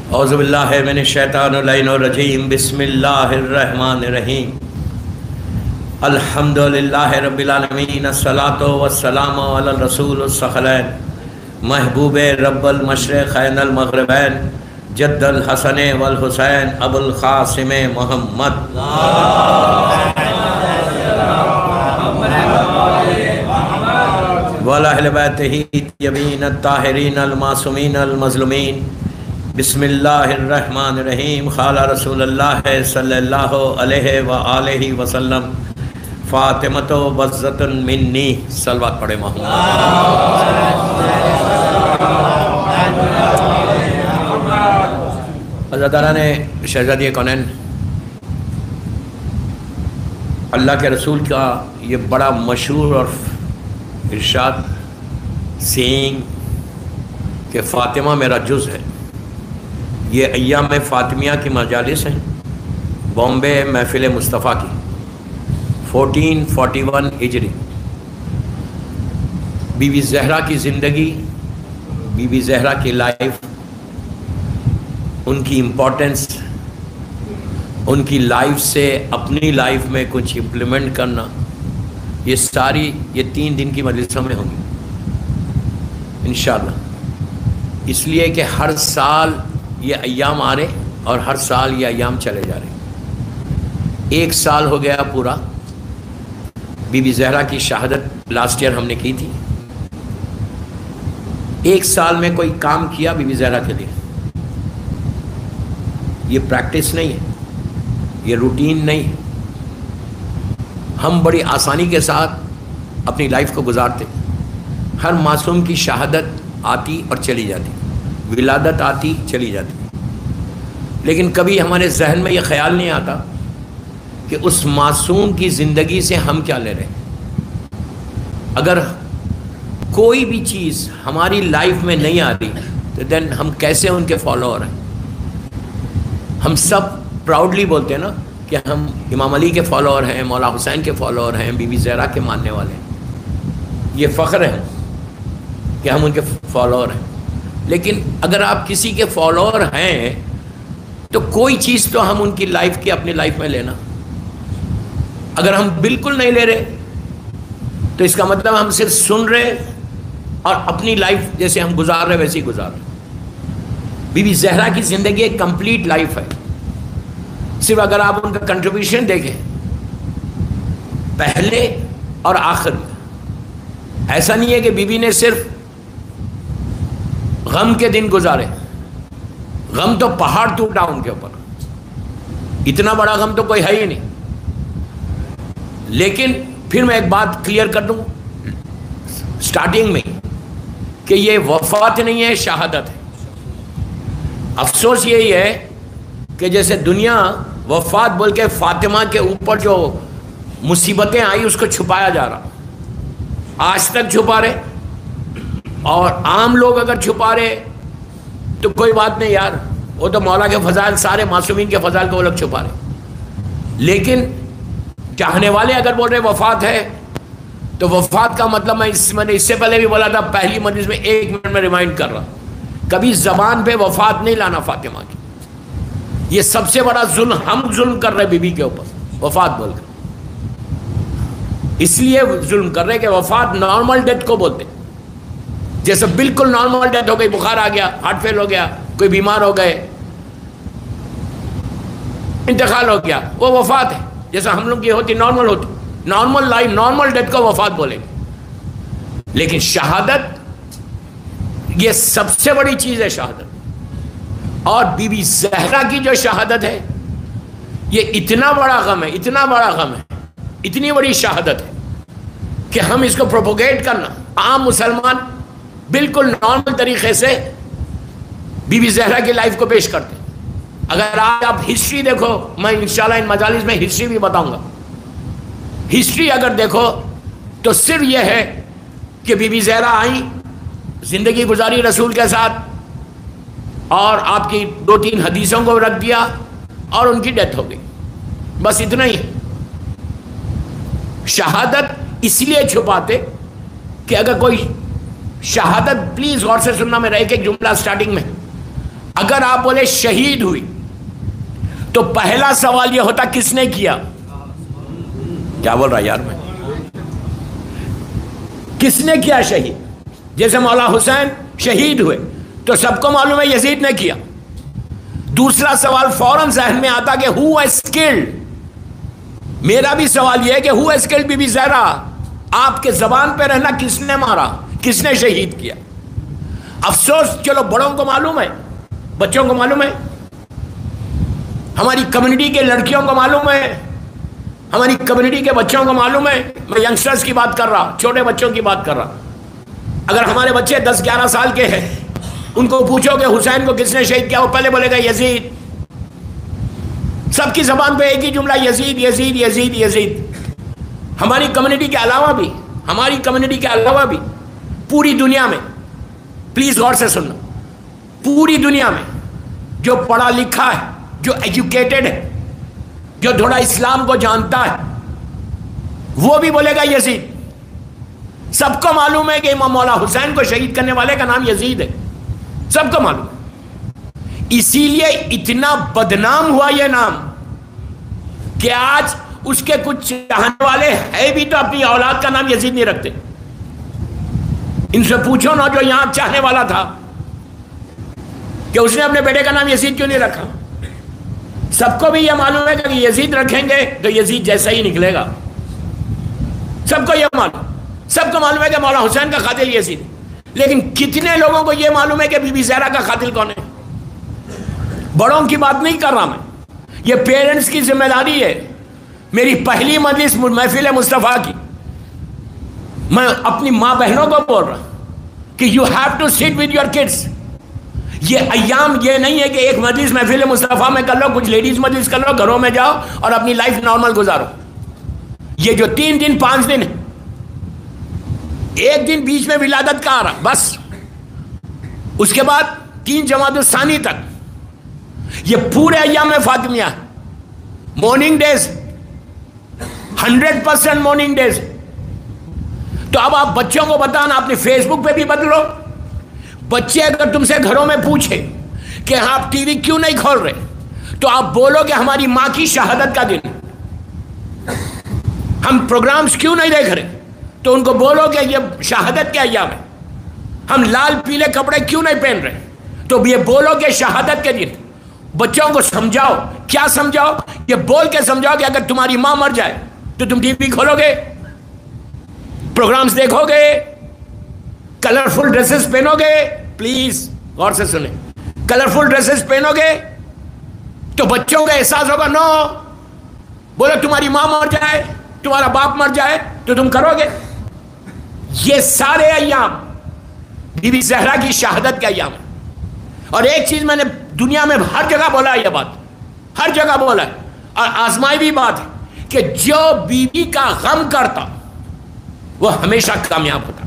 औज़ुबिल्लाहि मिनश्शैतानिर्रजीम बिस्मिल्लाहिर्रहमानिर्रहीम अल्हम्दुलिल्लाहि रब्बिल आलमीन अस्सलातु वस्सलामु अला रसूलिस सखलैन महबूबे रब्बल मशरिक़ैन अल मग़रिबैन जद्दल हसन वल हुसैन अबुल क़ासिम मोहम्मद व अहले बैतिही तय्यबीन अत्ताहिरीन अल मासूमीन अल मज़लूमीन बिस्मिल्लाहिर्रहमानिर्रहीम क़ाला रसूलुल्लाह सल्लल्लाहु अलैहि व आलिहि वसल्लम फ़ातिमतु बज़्ज़तुन मिन्नी। सलवात पढ़े मोहम्मद। हज़रत ने शहज़ादी कौनैन अल्लाह के रसूल का ये बड़ा मशहूर और इरशाद सेइंग कि फ़ातिमा मेरा जुज़ है। ये अय्याम फ़ातिमिया की मजालिस हैं, बॉम्बे महफ़िल मुस्तफ़ा की 1441 हिजरी। बीबी ज़हरा की ज़िंदगी, बीबी ज़हरा की लाइफ, उनकी इम्पोर्टेंस, उनकी लाइफ से अपनी लाइफ में कुछ इम्प्लीमेंट करना, ये सारी ये 3 दिन की मजलिसों में होंगी इंशाअल्लाह। इसलिए कि हर साल ये अय्याम आ रहे और हर साल ये अय्याम चले जा रहे। 1 साल हो गया पूरा। बीबी ज़हरा की शहादत लास्ट ईयर हमने की थी। 1 साल में कोई काम किया बीबी ज़हरा के लिए, ये प्रैक्टिस नहीं है, ये रूटीन नहीं है। हम बड़ी आसानी के साथ अपनी लाइफ को गुजारते। हर मासूम की शहादत आती और चली जाती, विलादत आती चली जाती, लेकिन कभी हमारे जहन में यह ख्याल नहीं आता कि उस मासूम की ज़िंदगी से हम क्या ले रहे हैं। अगर कोई भी चीज़ हमारी लाइफ में नहीं आ रही तो देन हम कैसे उनके फॉलोअर हैं। हम सब प्राउडली बोलते हैं ना कि हम इमाम अली के फॉलोअर हैं, मौला हुसैन के फॉलोअर हैं, बीबी ज़हरा के मानने वाले हैं। ये फ़ख्र है कि हम उनके फॉलोअर हैं। लेकिन अगर आप किसी के फॉलोअर हैं तो कोई चीज़ तो हम उनकी लाइफ की अपनी लाइफ में लेना। अगर हम बिल्कुल नहीं ले रहे तो इसका मतलब हम सिर्फ सुन रहे और अपनी लाइफ जैसे हम गुजार रहे वैसे ही गुजार रहे। बीबी ज़हरा की ज़िंदगी एक कंप्लीट लाइफ है। सिर्फ अगर आप उनका कंट्रीब्यूशन देखें पहले और आखिर में, ऐसा नहीं है कि बीबी ने सिर्फ गम के दिन गुजारे। गम तो पहाड़ टूटा उनके ऊपर, इतना बड़ा गम तो कोई है ही नहीं। लेकिन फिर मैं एक बात क्लियर कर दूं स्टार्टिंग में कि ये वफात नहीं है, शहादत है। अफसोस यही है कि जैसे दुनिया वफात बोल के फातिमा के ऊपर जो मुसीबतें आई उसको छुपाया जा रहा, आज तक छुपा रहे। और आम लोग अगर छुपा रहे तो कोई बात नहीं यार, वो तो मौला के फजाइल, सारे मासूमीन के फजाइल को वो लोग छुपा रहे। लेकिन चाहने वाले अगर बोल रहे वफात है तो वफात का मतलब मैंने इससे पहले भी बोला था, पहली मजलिस में 1 मिनट में रिमाइंड कर रहा, कभी जबान पे वफात नहीं लाना फातिमा की। ये सबसे बड़ा जुल्म हम जुल्म कर रहे बीबी के ऊपर, वफात बोलकर। इसलिए जुल्म कर रहे कि वफात नॉर्मल डेथ को बोलते, जैसे बिल्कुल नॉर्मल डेथ हो गई, बुखार आ गया, हार्ट फेल हो गया, कोई बीमार हो गए, इंतकाल हो गया, वो वफात है। जैसा हम लोग की होती नॉर्मल होती, नॉर्मल लाइफ, नॉर्मल डेथ को वफात बोलेंगे। लेकिन शहादत ये सबसे बड़ी चीज है, शहादत। और बीबी ज़हरा की जो शहादत है ये इतना बड़ा गम है, इतना बड़ा गम है, इतनी बड़ी शहादत है कि हम इसको प्रोपोगेट करना, आम मुसलमान बिल्कुल नॉर्मल तरीके से बीबी ज़हरा की लाइफ को पेश करते हैं। अगर आज आप हिस्ट्री देखो, मैं इंशाल्लाह इन मजालिस में हिस्ट्री भी बताऊंगा। हिस्ट्री अगर देखो तो सिर्फ यह है कि बीबी ज़हरा आई, जिंदगी गुजारी रसूल के साथ, और आपकी 2-3 हदीसों को रख दिया और उनकी डेथ हो गई, बस इतना ही। शहादत इसलिए छुपाते कि अगर कोई शहादत, प्लीज गौर से सुनना मेरा एक एक जुमला स्टार्टिंग में, अगर आप बोले शहीद हुई तो पहला सवाल यह होता किसने किया? क्या बोल रहा यार मैं? किसने किया शहीद? जैसे मौला हुसैन शहीद हुए तो सबको मालूम है यजीद ने किया। दूसरा सवाल फौरन जहन में आता कि हु हैज किल्ड। मेरा भी सवाल यह है कि who has killed Bibi Zahra? आपके जबान पे रहना किसने मारा, किसने शहीद किया? अफसोस, चलो बड़ों को मालूम है, बच्चों को मालूम है, हमारी कम्युनिटी के लड़कियों को मालूम है, हमारी कम्युनिटी के बच्चों को मालूम है। मैं यंगस्टर्स की बात कर रहा, छोटे बच्चों की बात कर रहा। अगर हमारे बच्चे 10-11 साल के हैं, उनको पूछो कि हुसैन को किसने शहीद किया, वो पहले बोलेगा यजीद। सबकी जबान पे एक ही जुमला, यजीद यजीद यजीद यजीद। हमारी कम्युनिटी के अलावा भी, हमारी कम्युनिटी के अलावा भी पूरी दुनिया में, प्लीज गौर से सुनना, पूरी दुनिया में जो पढ़ा लिखा है, जो एजुकेटेड है, जो थोड़ा इस्लाम को जानता है, वो भी बोलेगा यजीद। सबको मालूम है कि इमाम मौला हुसैन को शहीद करने वाले का नाम यजीद है, सबको मालूम है। इसीलिए इतना बदनाम हुआ यह नाम कि आज उसके कुछ चाहने वाले हैं भी तो अपनी औलाद का नाम यजीद नहीं रखते। इनसे पूछो ना जो यहां चाहने वाला था कि उसने अपने बेटे का नाम यजीद क्यों नहीं रखा। सबको भी यह मालूम है कि यजीद रखेंगे तो यजीद जैसा ही निकलेगा। सबको यह मालूम, सबको मालूम है कि मौला हुसैन का कातिल यजीद। लेकिन कितने लोगों को यह मालूम है कि बीबी ज़हरा का कातिल कौन है? बड़ों की बात नहीं कर रहा मैं, ये पेरेंट्स की जिम्मेदारी है। मेरी पहली मजलिस महफिल मुस्तफ़ा की, मैं अपनी माँ बहनों को बोल रहा कि you have to sit with your kids. ये अय्याम ये नहीं है कि एक मजलिस महफिल मुस्तफ़ा में कर लो, कुछ लेडीज मजलिस कर लो, घरों में जाओ और अपनी लाइफ नॉर्मल गुजारो। ये जो 3 दिन 5 दिन है, एक दिन बीच में विलादत का आ रहा बस, उसके बाद 3 जमात सानी तक ये पूरे अय्याम में Fatimiya, mourning days, 100% mourning days. तो अब आप बच्चों को बताना, अपने फेसबुक पे भी बदलो। बच्चे अगर तुमसे घरों में पूछे कि आप टीवी क्यों नहीं खोल रहे, तो आप बोलो कि हमारी मां की शहादत का दिन, हम प्रोग्राम्स क्यों नहीं देख रहे, तो उनको बोलो कि ये शहादत के अय्याम है। हम लाल पीले कपड़े क्यों नहीं पहन रहे, तो ये बोलो कि शहादत के दिन। बच्चों को समझाओ। क्या समझाओ? ये बोल के समझाओ कि अगर तुम्हारी मां मर जाए तो तुम टीवी खोलोगे, प्रोग्राम्स देखोगे, कलरफुल ड्रेसेस पहनोगे। प्लीज गौर से सुने, कलरफुल ड्रेसेस पहनोगे तो बच्चों का एहसास होगा। नो, बोलो तुम्हारी मां मर जाए, तुम्हारा बाप मर जाए तो तुम करोगे। ये सारे अय्याम बीबी ज़हरा की शहादत के अय्याम है। और एक चीज मैंने दुनिया में हर जगह बोला है, यह बात हर जगह बोला है और आजमाई भी बात है कि जो बीबी का गम करता वो हमेशा कामयाब होता।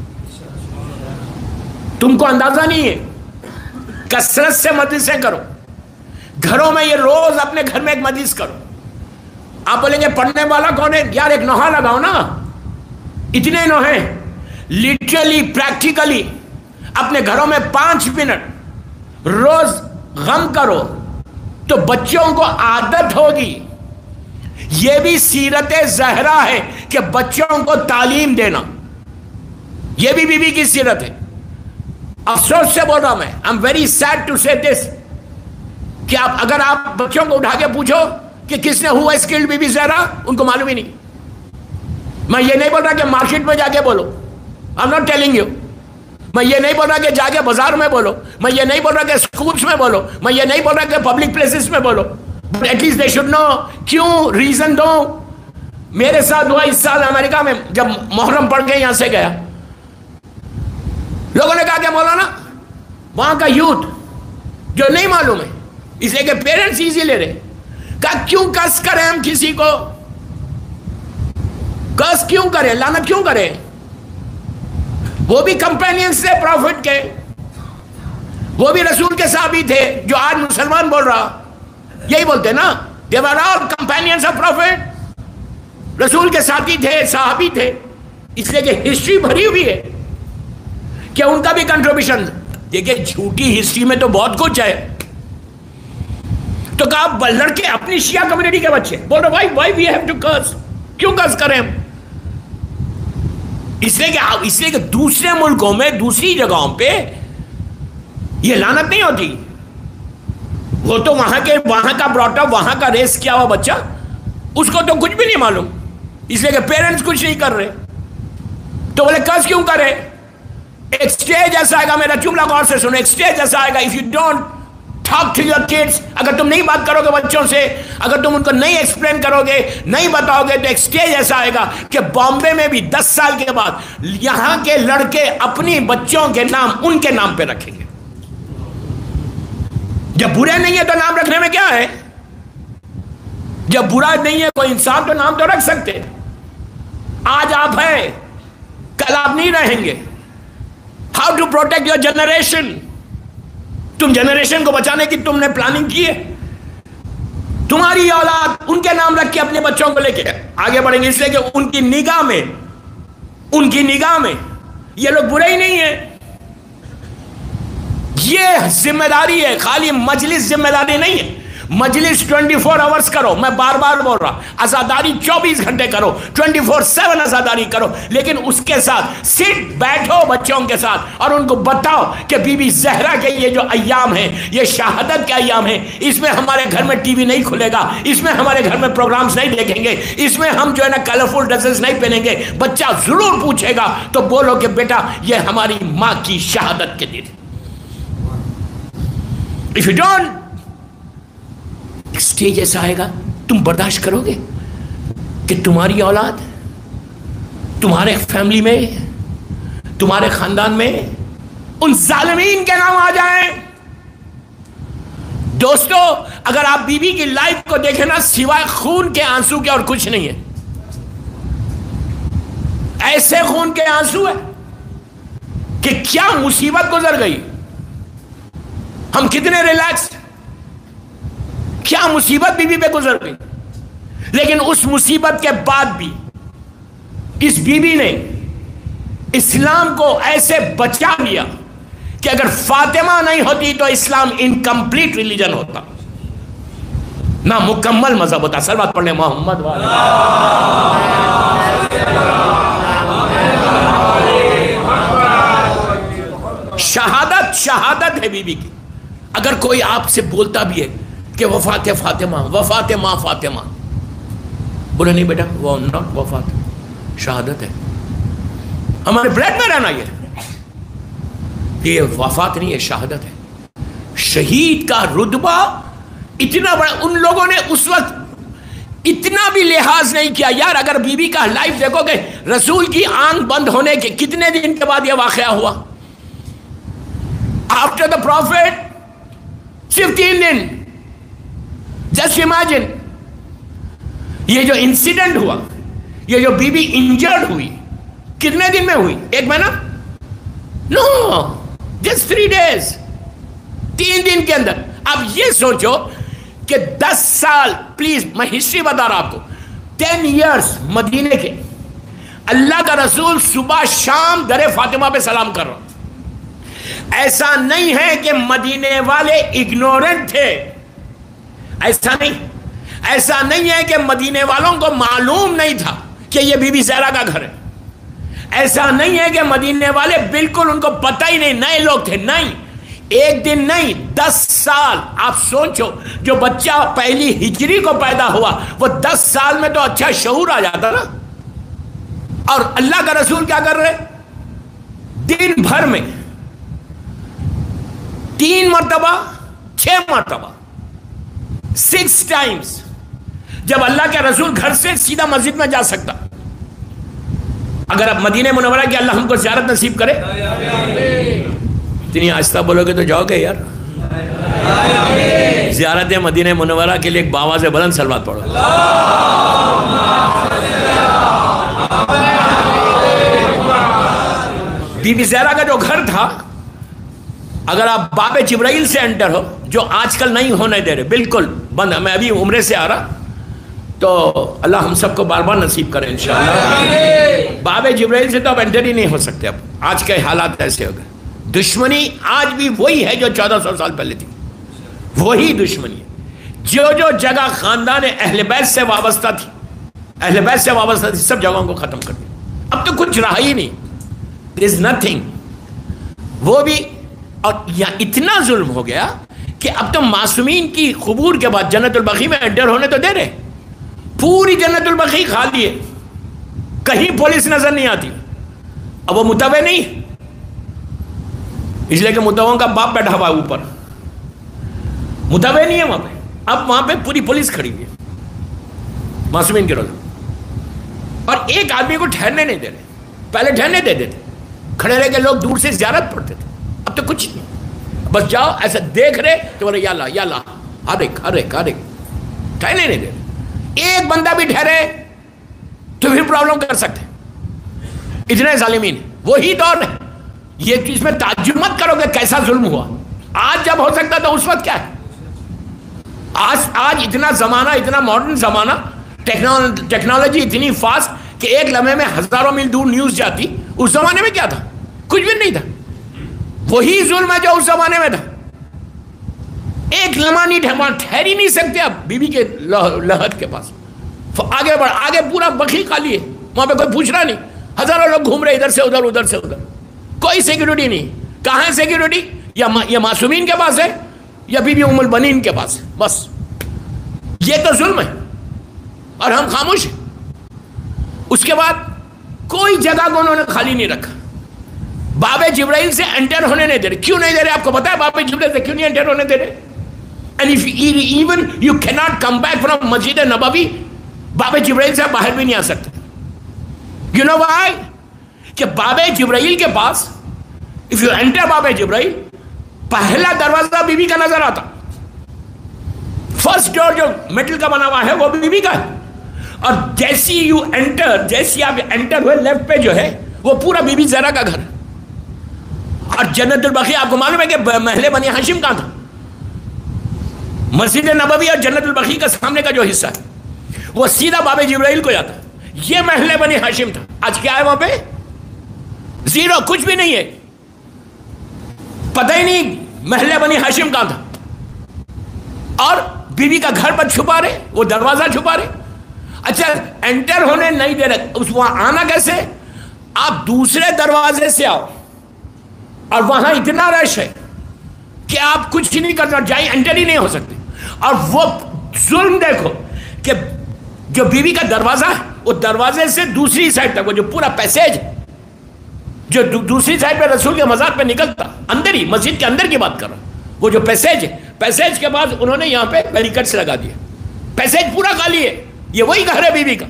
तुमको अंदाजा नहीं है। कसरत से मजलिसें करो, घरों में ये रोज अपने घर में एक मजलिस करो। आप बोलेंगे पढ़ने वाला कौन है? यार एक नोहा लगाओ ना, इतने नोहे। लिटरली प्रैक्टिकली अपने घरों में 5 मिनट रोज गम करो तो बच्चों को आदत होगी। यह भी सीरत ज़हरा है कि बच्चों को तालीम देना, यह भी बीबी की सीरत है। अफसोस से बोल रहा मैं, I am very sad to say this, कि अगर आप बच्चों को उठा के पूछो कि किसने हुआ स्किल्ड बीबी ज़हरा, उनको मालूम ही नहीं। मैं ये नहीं बोल रहा कि मार्केट में जाके बोलो, I am not telling you. मैं ये नहीं बोल रहा कि जाके बाजार में बोलो, मैं ये नहीं बोल रहा कि स्कूल्स में बोलो, मैं ये नहीं बोल रहा कि पब्लिक प्लेसेस में बोलो, but at least they should know. क्यों? रीजन दो। मेरे साथ हुआ इस साल अमेरिका में, जब मुहर्रम पढ़ के यहां से गया, लोगों ने कहा कि मौलाना वहां का यूथ जो नहीं मालूम है, इसलिए कि पेरेंट्स इजी ले रहे, कहा क्यों कस करें हम किसी को, कस क्यों करें, लानत क्यों करें? वो भी कंपेनियंस थे प्रॉफिट के, वो भी रसूल के साहबी थे। जो आज मुसलमान बोल रहा यही बोलते ना, they were all companions of prophet. रसूल के साथी थे, साहबी थे। इसलिए कि हिस्ट्री भरी हुई है कि उनका भी कंट्रीब्यूशन। देखिए झूठी हिस्ट्री में तो बहुत कुछ है, तो कहा लड़के अपनी शिया कम्युनिटी के बच्चे बोल रहे why we have to curse, क्यों कर्स करें हम? इसलिए कि दूसरे मुल्कों में दूसरी जगहों पे ये लानत नहीं होती। वो तो वहां का ब्रॉटअप, वहां का रेस किया हुआ बच्चा, उसको तो कुछ भी नहीं मालूम, इसलिए कि पेरेंट्स कुछ नहीं कर रहे तो बोले कर्ज क्यों करे? एक स्टेज ऐसा आएगा, मेरा जुमला गौर से सुनो, एक स्टेज ऐसा आएगा, if you don't talk to your kids, अगर तुम नहीं बात करोगे बच्चों से, अगर तुम उनको नहीं एक्सप्लेन करोगे, नहीं बताओगे, तो एक स्टेज ऐसा आएगा कि बॉम्बे में भी 10 साल के बाद यहां के लड़के अपनी बच्चों के नाम उनके नाम पे रखेंगे। जब बुरा नहीं है तो नाम रखने में क्या है? जब बुरा नहीं है कोई इंसान तो नाम तो रख सकते। आज आप है, कल आप नहीं रहेंगे। How to protect your generation? तुम जनरेशन को बचाने की तुमने प्लानिंग की है? तुम्हारी औलाद उनके नाम रख के अपने बच्चों को लेके आगे बढ़ेंगे, इसलिए कि उनकी निगाह में ये लोग बुरे ही नहीं है। ये जिम्मेदारी है, खाली मजलिस जिम्मेदारी नहीं है। मजलिस 24 आवर्स करो, मैं बार बार बोल रहा, आजादारी 24 घंटे करो, 24/7 आजादारी करो, लेकिन उसके साथ बैठो बच्चों के साथ और उनको बताओ कि बीबी जहरा के ये जो अय्याम है, ये शहादत के अय्याम है, इसमें हमारे घर में टीवी नहीं खुलेगा, इसमें हमारे घर में प्रोग्राम्स नहीं देखेंगे, इसमें हम जो है ना कलरफुल ड्रेसेस नहीं पहनेंगे। बच्चा जरूर पूछेगा तो बोलो कि बेटा ये हमारी मां की शहादत के दिन। इफ यू डोंट, स्टेज ऐसा आएगा, तुम बर्दाश्त करोगे कि तुम्हारी औलाद तुम्हारे फैमिली में, तुम्हारे खानदान में उन जालिमीन के नाम आ जाएं? दोस्तों, अगर आप बीबी की लाइफ को देखें ना, सिवाय खून के आंसू के और कुछ नहीं है। ऐसे खून के आंसू है कि क्या मुसीबत गुजर गई, हम कितने रिलैक्स, क्या मुसीबत बीबी पे गुजर गई। लेकिन उस मुसीबत के बाद भी इस बीबी ने इस्लाम को ऐसे बचा लिया कि अगर फातिमा नहीं होती तो इस्लाम इनकम्प्लीट रिलीजन होता, ना मुकम्मल मजहब होता। सलवात पढ़ने मोहम्मद वाले। शहादत है बीबी की। अगर कोई आपसे बोलता भी है कि वफात फातिमा, वफात माँ फातिमा, बोले नहीं बेटा, वो नॉट वफात, शहादत है। हमारे ब्लड में रहना ये वफात नहीं है, शहादत है। शहीद का रुतबा इतना बड़ा, उन लोगों ने उस वक्त इतना भी लिहाज नहीं किया। यार अगर बीबी का लाइफ देखोगे, रसूल की आंख बंद होने के कितने दिन के बाद यह वाकया हुआ? आफ्टर द प्रॉफिट सिर्फ 3 दिन। जस्ट इमेजिन, ये जो इंसिडेंट हुआ, ये जो बीबी इंजर्ड हुई, कितने दिन में हुई? 1 महीना? नो, जस्ट 3 days, 3 दिन के अंदर। अब ये सोचो कि 10 साल, प्लीज मैं हिस्ट्री बता रहा आपको, 10 years मदीने के, अल्लाह का रसूल सुबह शाम दरे फातिमा पे सलाम कर रहा। ऐसा नहीं है कि मदीने वाले इग्नोरेंट थे, ऐसा नहीं है कि मदीने वालों को मालूम नहीं था कि यह बीबी ज़हरा का घर है। ऐसा नहीं है कि मदीने वाले बिल्कुल उनको पता ही नहीं, नए लोग थे। नहीं, 1 दिन नहीं, 10 साल। आप सोचो, जो बच्चा पहली हिजरी को पैदा हुआ, वो 10 साल में तो अच्छा शऊर आ जाता ना। और अल्लाह का रसूल क्या कर रहे? दिन भर में 3 मरतबा, 6 मरतबा, 6 times, जब अल्लाह के रसूल घर से सीधा मस्जिद में जा सकता। अगर आप मदीने मुनव्वरा की अल्लाह हमको ज़ियारत नसीब करे, इतनी आहिस्ता बोलोगे तो जाओगे यार। ज़ियारत मदीने मुनव्वरा के लिए एक बाबा से बुलंद सलवात पढ़ो। बीबी ज़हरा का जो घर था, अगर आप बाबे जिब्राइल से एंटर हो, जो आजकल नहीं होने दे रहे, बिल्कुल बंद। मैं अभी उम्रे से आ रहा, तो अल्लाह हम सबको बार बार नसीब करे इंशाअल्लाह। बाबे जिब्राइल से तो अब एंटर ही नहीं हो सकते। अब आज के हालात ऐसे हो गए। दुश्मनी आज भी वही है जो 1400 साल पहले थी, वही दुश्मनी है। जो जो जगह खानदान अहले बैत से वाबस्ता थी, अहले बैत से वाबस्ता थी, सब जगहों को खत्म कर दिया। अब तो कुछ रहा ही नहीं, देयर इज नथिंग। वो भी, और यहां इतना जुल्म हो गया कि अब तो मासूमीन की क़ुबूर के बाद जन्नतुल बक़ी में एंटर होने तो दे रहे, पूरी जन्नतुल बक़ी खाली है, कहीं पुलिस नजर नहीं आती। अब वो मुतवे नहीं, इसलिए कि मुतवों का बाप बैठा हुआ ऊपर, मुतवे नहीं है वहां पे। अब वहां पे पूरी पुलिस खड़ी हुई है मासूमीन के रोज़े, और एक आदमी को ठहरने नहीं दे रहे। पहले ठहरने दे देते, खड़े रह के लोग दूर से ज़ियारत पढ़ते थे, अब तो कुछ नहीं, बस जाओ ऐसा देख रहे तो बोले या ला हर एक ठहरने नहीं दे रहे। एक बंदा भी ठहरे तो फिर प्रॉब्लम कर सकते, इतने जालिमीन। वही दौर है ये, इसमें ताज्जुब मत करोगे कैसा जुल्म हुआ। आज जब हो सकता था उस वक्त क्या है। आज इतना जमाना, इतना मॉडर्न जमाना, टेक्नोलॉजी इतनी फास्ट कि एक लम्हे में हजारों मील दूर न्यूज जाती। उस जमाने में क्या था? कुछ भी नहीं था। वही जुल्म है जो उस जमाने में था। एक लम्हा नहीं ठहर ही नहीं सकते आप बीबी के लहद के पास। आगे बढ़, आगे पूरा बखी खाली है, वहां पे कोई पूछ रहा नहीं, हजारों लोग घूम रहे इधर से उधर, उधर से उधर, कोई सिक्योरिटी नहीं। कहां है सिक्योरिटी? या मासूमीन के पास है या बीबी उम्मुल बनीन के पास है, बस। ये तो जुल्म है और हम खामोश हैं। उसके बाद कोई जगह को उन्होंने खाली नहीं रखा। बाबे जिब्राइल से एंटर होने नहीं दे रहे। क्यों नहीं दे रहे? आपको पता है बाबे जिब्राइल से क्यों नहीं एंटर होने दे रहे? And if even you can not come back from Masjid Nabawi, बाबे जिब्राइल से बाहर भी नहीं आ सकते। You know why? कि बाबे जिब्राइल के पास, इफ यू एंटर बाबे जिब्राइल, पहला दरवाजा बीबी का नजर आता। फर्स्ट डोर जो मेटल का बना हुआ है वो बीबी का है। और जैसी यू एंटर, जैसी आप एंटर हुए, लेफ्ट पे जो है वो पूरा बीबी ज़रा का घर। और जन्नतुल बक़ी आपको मालूम है कि महले बनी हाशिम कहां था? मस्जिद नबवी और जन्नतुल बक़ी का सामने का जो हिस्सा है वो सीधा बाबे जिब्राइल को जाता। ये महले बनी हाशिम था। आज क्या है वहां पे? जीरो, कुछ भी नहीं है। पता ही नहीं महले बनी हाशिम कहां था। और बीवी का घर पर छुपा रहे, वो दरवाजा छुपा रहे। अच्छा, एंटर होने नहीं दे रहे। उस वहां आना कैसे? आप दूसरे दरवाजे से आओ और वहां इतना रश है कि आप कुछ ही नहीं करना, जाए एंटर ही नहीं हो सकते। और वो जुल्म देखो कि जो बीवी का दरवाजा है, वो दरवाजे से दूसरी साइड तक, वो जो पूरा पैसेज जो दूसरी साइड पे रसूल के मज़ार पे निकलता, अंदर ही मस्जिद के अंदर की बात कर रहा हूं, वो जो पैसेज है, पैसेज के बाद उन्होंने यहां पे बैरिकेड्स लगा दिए। पैसेज पूरा खाली है, ये वही घर है बीवी का।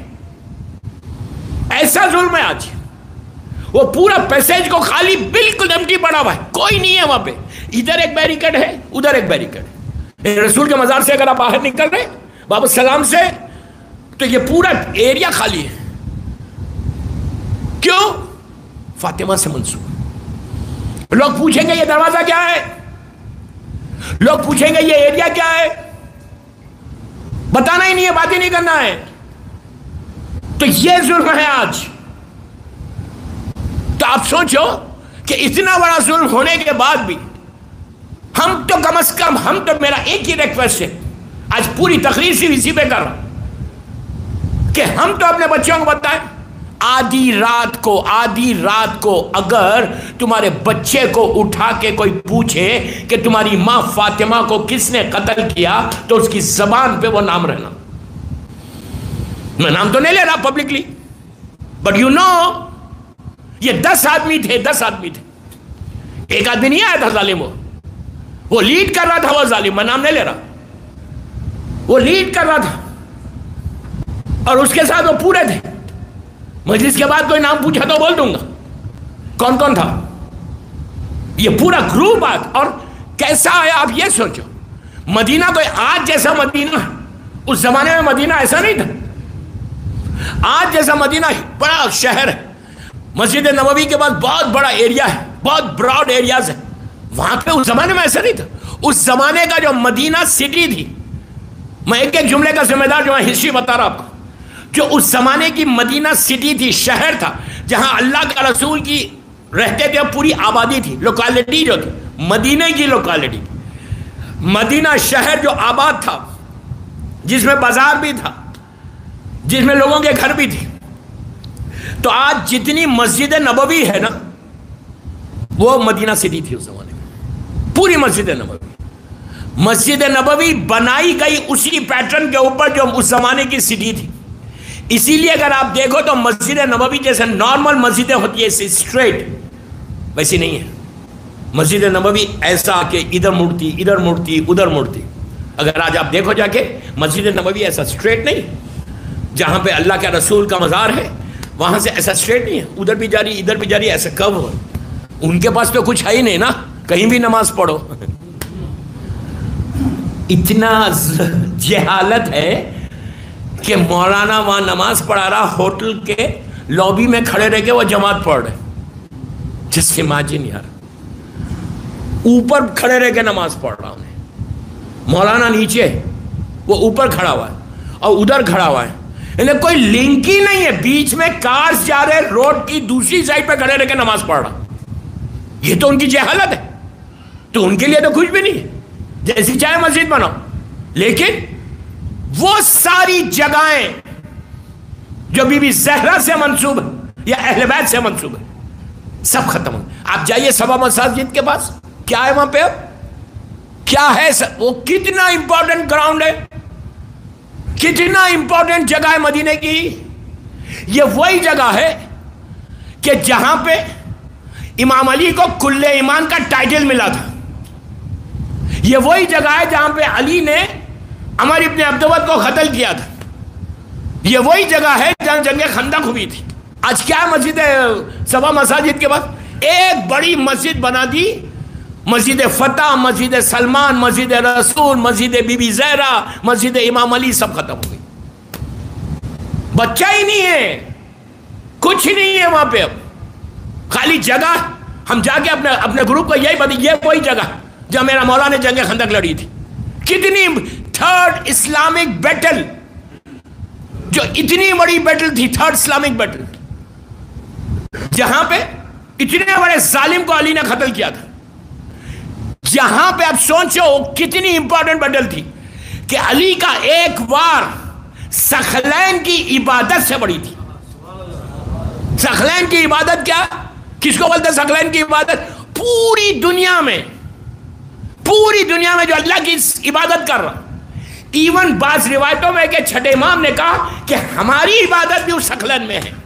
ऐसा जुल्म है आज। वो पूरा पैसेज को खाली, बिल्कुल एम्प्टी पड़ा हुआ है, कोई नहीं है वहां पे। इधर एक बैरिकेड है, उधर एक बैरिकेड है। रसूल के मज़ार से अगर आप बाहर निकल रहे बाबा सलाम से, तो ये पूरा एरिया खाली है। क्यों? फातिमा से मंसूब। लोग पूछेंगे ये दरवाजा क्या है, लोग पूछेंगे ये एरिया क्या है, बताना ही नहीं है, बात ही नहीं करना है। तो ये जुल्म है आज। तो आप सोचो कि इतना बड़ा जुल्म होने के बाद भी हम तो कम से कम, हम तो, मेरा एक ही रिक्वेस्ट है, आज पूरी तकरीर सिर्फ इसी पे कर रहा हूं कि हम तो अपने बच्चों को बताएं, आधी रात को अगर तुम्हारे बच्चे को उठा के कोई पूछे कि तुम्हारी मां फातिमा को किसने कत्ल किया, तो उसकी जबान पे वो नाम रहना। मैं नाम तो नहीं ले रहा पब्लिकली, बट यू नो, ये 10 आदमी थे, 10 आदमी थे। एक आदमी नहीं आया था जालिम, वो लीड कर रहा था। वो जालिम, मैं नाम नहीं ले रहा, वो लीड कर रहा था और उसके साथ वो पूरे थे। मजलिस के बाद कोई नाम पूछा तो बोल दूंगा कौन कौन था। ये पूरा ग्रुप आज, और कैसा आया आप ये सोचो। मदीना कोई आज जैसा मदीना है, उस जमाने में मदीना ऐसा नहीं था। आज जैसा मदीना बड़ा शहर है, मस्जिद नबवी के बाद बहुत बड़ा एरिया है, बहुत ब्रॉड एरियाज है। वहां पे उस जमाने में ऐसा नहीं था। उस जमाने का जो मदीना सिटी थी, मैं एक एक जुमले का जिम्मेदार जो है हिस्ट्री बता रहा आपको, जो उस जमाने की मदीना सिटी थी, शहर था, जहां अल्लाह का रसूल की रहते थे, पूरी आबादी थी, लोकेलिटी जो थी, मदीने की लोकेलिटी। मदीना शहर जो आबाद था, जिसमें बाजार भी था, जिसमें लोगों के घर भी थे। तो आज जितनी मस्जिद नबवी है ना, वो मदीना सिटी थी उस जमाने में। पूरी मस्जिद नबवी, मस्जिद नबवी बनाई गई उसी पैटर्न के ऊपर जो उस जमाने की सिटी थी। इसीलिए अगर आप देखो तो मस्जिद नबवी जैसे नॉर्मल मस्जिदें होती है स्ट्रेट, वैसी नहीं है मस्जिद नबवी। ऐसा कि इधर मुड़ती, इधर मुड़ती, उधर मुड़ती। अगर आज आप देखो जाके, मस्जिद नबवी ऐसा स्ट्रेट नहीं। जहां पे अल्लाह के रसूल का मज़ार है वहां से ऐसा स्ट्रेट नहीं है, उधर भी जा रही, इधर भी जा रही, ऐसा कब हो। उनके पास तो कुछ है ही नहीं ना, कहीं भी नमाज पढ़ो। इतना जहालत है कि मौलाना वहां नमाज पढ़ा रहा, होटल के लॉबी में खड़े रह के वो जमात पढ़ रहे। जस्ट इमेजिन यार, ऊपर खड़े रह के नमाज पढ़ रहा उन्हें, मौलाना नीचे, वो ऊपर खड़ा हुआ है और उधर खड़ा हुआ है। इन्हें कोई लिंक ही नहीं है, बीच में कार्स जा रहे, रोड की दूसरी साइड पे खड़े रह के नमाज पढ़ रहा। ये तो उनकी जहालत है। तो उनके लिए तो कुछ भी नहीं है, जैसी चाहे मस्जिद बनाओ। लेकिन वो सारी जगहें जो बीबी ज़हरा से मंसूब है या अहले बैत से मंसूब है, सब खत्म हो। आप जाइए सबा मसाजिद के पास, क्या है वहां पे? अब क्या है वो? कितना इंपॉर्टेंट ग्राउंड है, कितना इंपॉर्टेंट जगह है मदीने की। ये वही जगह है कि जहां पे इमाम अली को कुल्ले ईमान का टाइटल मिला था। ये वही जगह है जहां पे अली ने अमर इब्न अब्दुवत को कत्ल किया था। ये वही जगह है जहां जंग खंदक हुई थी। आज क्या मस्जिद है सबा मसाजिद के बाद? एक बड़ी मस्जिद बना दी, मस्जिद फतह, मस्जिद सलमान, मस्जिद रसूल, मस्जिद बीबी ज़हरा, मस्जिद इमाम अली, सब खत्म हो गई। बच्चा ही नहीं है, कुछ नहीं है वहां पे। अब खाली जगह, हम जाके अपने अपने ग्रुप को यही बता, ये वही जगह जहां मेरा मौला ने जंग खंदक लड़ी थी। कितनी थर्ड इस्लामिक बैटल, जो इतनी बड़ी बैटल थी, थर्ड इस्लामिक बैटल, जहां पे इतने बड़े जालिम को अली ने कत्ल किया था। जहां पे आप सोचो कितनी इंपॉर्टेंट बैटल थी कि अली का एक वार सखलैन की इबादत से बड़ी थी। सखलैन की इबादत क्या, किसको बोलते हैं सखलैन की इबादत? पूरी दुनिया में जो अल्लाह की इबादत कर रहा, इवन बाज रिवायतों में कि छठे इमाम ने कहा कि हमारी इबादत भी उस सखलैन में है।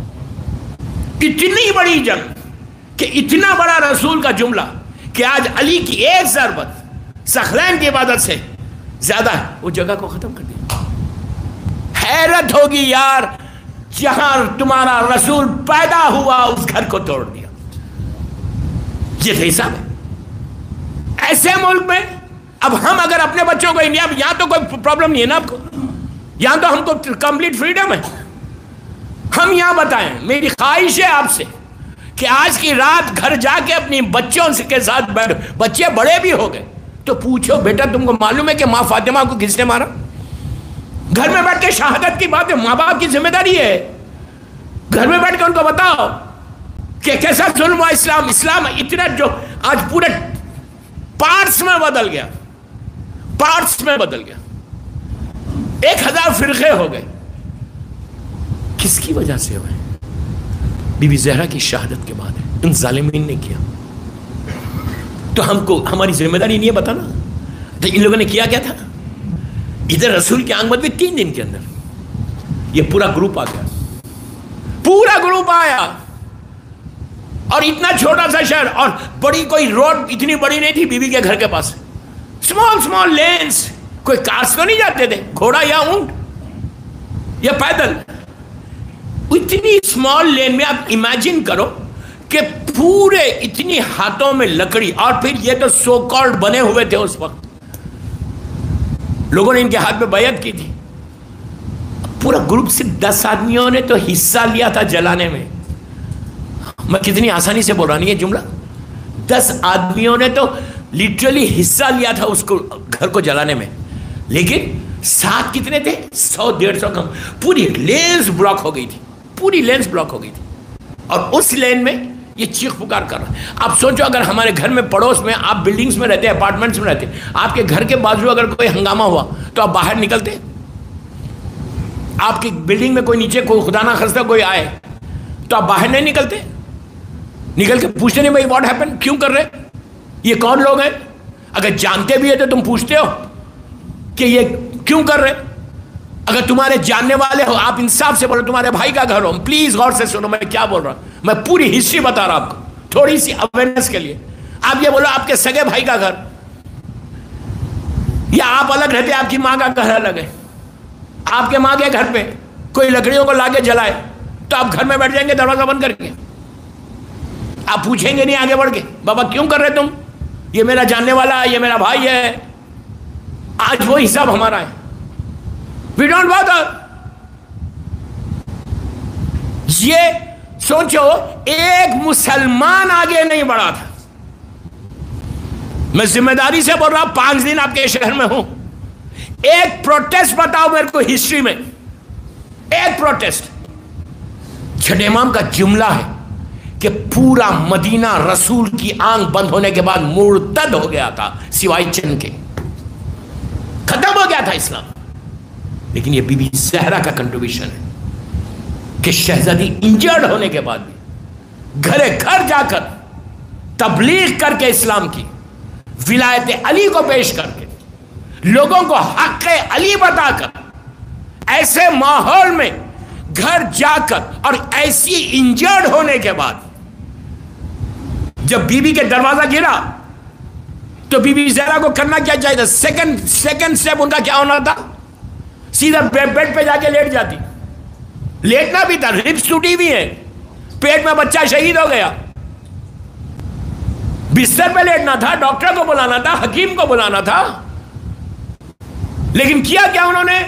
इतनी बड़ी जंग कि इतना बड़ा रसूल का जुमला कि आज अली की एक ज़रबत सखलैन की इबादत से ज्यादा है, वो जगह को खत्म कर दिया। हैरत होगी यार, जहां तुम्हारा रसूल पैदा हुआ उस घर को तोड़ दिया। ये तो हिसाब है। ऐसे मुल्क में अब हम अगर अपने बच्चों को इंडिया में, यहां तो कोई प्रॉब्लम नहीं है ना आपको, यहां तो हमको कंप्लीट फ्रीडम है। हम यहां बताएं, मेरी ख्वाहिश है आपसे कि आज की रात घर जाके अपनी बच्चों के साथ बैठो। बच्चे बड़े भी हो गए तो पूछो, बेटा तुमको मालूम है कि माँ फातिमा को किसने मारा? घर में बैठ के शहादत की बात है, माँ बाप की जिम्मेदारी है। घर में बैठ के उनको बताओ कि कैसा जुल्म हुआ इस्लाम। इस्लाम इतना जो आज पूरे पार्ट्स में बदल गया, पार्ट्स में बदल गया, 1000 फिरके हो गए। किसकी वजह से हुए? बीबी ज़हरा की शहादत के बाद है। इन जालिमीन ने किया। तो हमको हमारी जिम्मेदारी नहीं है बताना। तो इन लोगों ने किया क्या था? इधर रसूल की आमद में 3 दिन के अंदर ये पूरा ग्रुप आ गया, पूरा ग्रुप आया। और इतना छोटा सा शहर, और बड़ी कोई रोड इतनी बड़ी नहीं थी बीबी के घर के पास, स्मॉल स्मॉल लेन्स, कोई कार्स तो नहीं जाते थे, घोड़ा या ऊंट या पैदल। इतनी स्मॉल लेन में आप इमेजिन करो कि पूरे इतनी हाथों में लकड़ी, और फिर ये तो सो कॉल्ड बने हुए थे उस वक्त, लोगों ने इनके हाथ में बैयत की थी। पूरा ग्रुप से 10 आदमियों ने तो हिस्सा लिया था जलाने में। मैं कितनी आसानी से बोल रहा नहीं ये जुमला। 10 आदमियों ने तो लिटरली हिस्सा लिया था उसको, घर को जलाने में। लेकिन साथ कितने थे? 100-150 कम। पूरी लेन्स ब्लॉक हो गई थी, पूरी लेन्स ब्लॉक हो गई थी। और उस लेन में ये चीख पुकार कर रहा है। आप सोचो, अगर हमारे घर में पड़ोस में, आप बिल्डिंग्स में रहते, अपार्टमेंट्स में रहते, आपके घर के बाजू अगर कोई हंगामा हुआ तो आप बाहर निकलते? आपकी बिल्डिंग में कोई नीचे कोई खुदा ना खास्ता कोई आए तो आप बाहर नहीं निकलते? निकल के पूछते नहीं भाई व्हाट हैपेंड, क्यों कर रहे, ये कौन लोग हैं? अगर जानते भी है तो तुम पूछते हो कि ये क्यों कर रहे? अगर तुम्हारे जानने वाले हो, आप इंसाफ से बोलो, तुम्हारे भाई का घर हो, प्लीज गौर से सुनो मैं क्या बोल रहा हूं, मैं पूरी हिस्ट्री बता रहा हूं आपको थोड़ी सी अवेयरनेस के लिए। आप ये बोलो आपके सगे भाई का घर, या आप अलग रहते, आपकी मां का घर अलग है, आपके मां के घर पे कोई लकड़ियों को लाके जलाए तो आप घर में बैठ जाएंगे दरवाजा बंद करके? आप पूछेंगे नहीं आगे बढ़ के बाबा क्यों कर रहे तुम, ये मेरा जानने वाला है, ये मेरा भाई है? आज वो हिसाब हमारा है। We don't bother. ये सोचो, एक मुसलमान आगे नहीं बढ़ा था। मैं जिम्मेदारी से बोल रहा हूं, 5 दिन आपके शहर में हूं, एक प्रोटेस्ट बताओ मेरे को हिस्ट्री में, एक प्रोटेस्ट। छठे इमाम का जुमला है कि पूरा मदीना रसूल की आंख बंद होने के बाद मुर्तद हो गया था, सिवाय चंद के, खत्म हो गया था इस्लाम। लेकिन ये बीबी ज़हरा का कंट्रीब्यूशन है कि शहजादी इंजर्ड होने के बाद भी घरे घर जाकर तबलीग करके इस्लाम की, विलायत अली को पेश करके, लोगों को हक अली बताकर, ऐसे माहौल में घर जाकर और ऐसी इंजर्ड होने के बाद जब बीबी के दरवाजा गिरा तो बीबी ज़हरा को करना क्या चाहिए था? सेकंड स्टेप उनका क्या होना था? सीधा बेड पे जाके लेट जाती। लेटना भी था, रिब्स टूटी हुई है, पेट में बच्चा शहीद हो गया, बिस्तर पे लेटना था, डॉक्टर को बुलाना था, हकीम को बुलाना था। लेकिन किया क्या उन्होंने?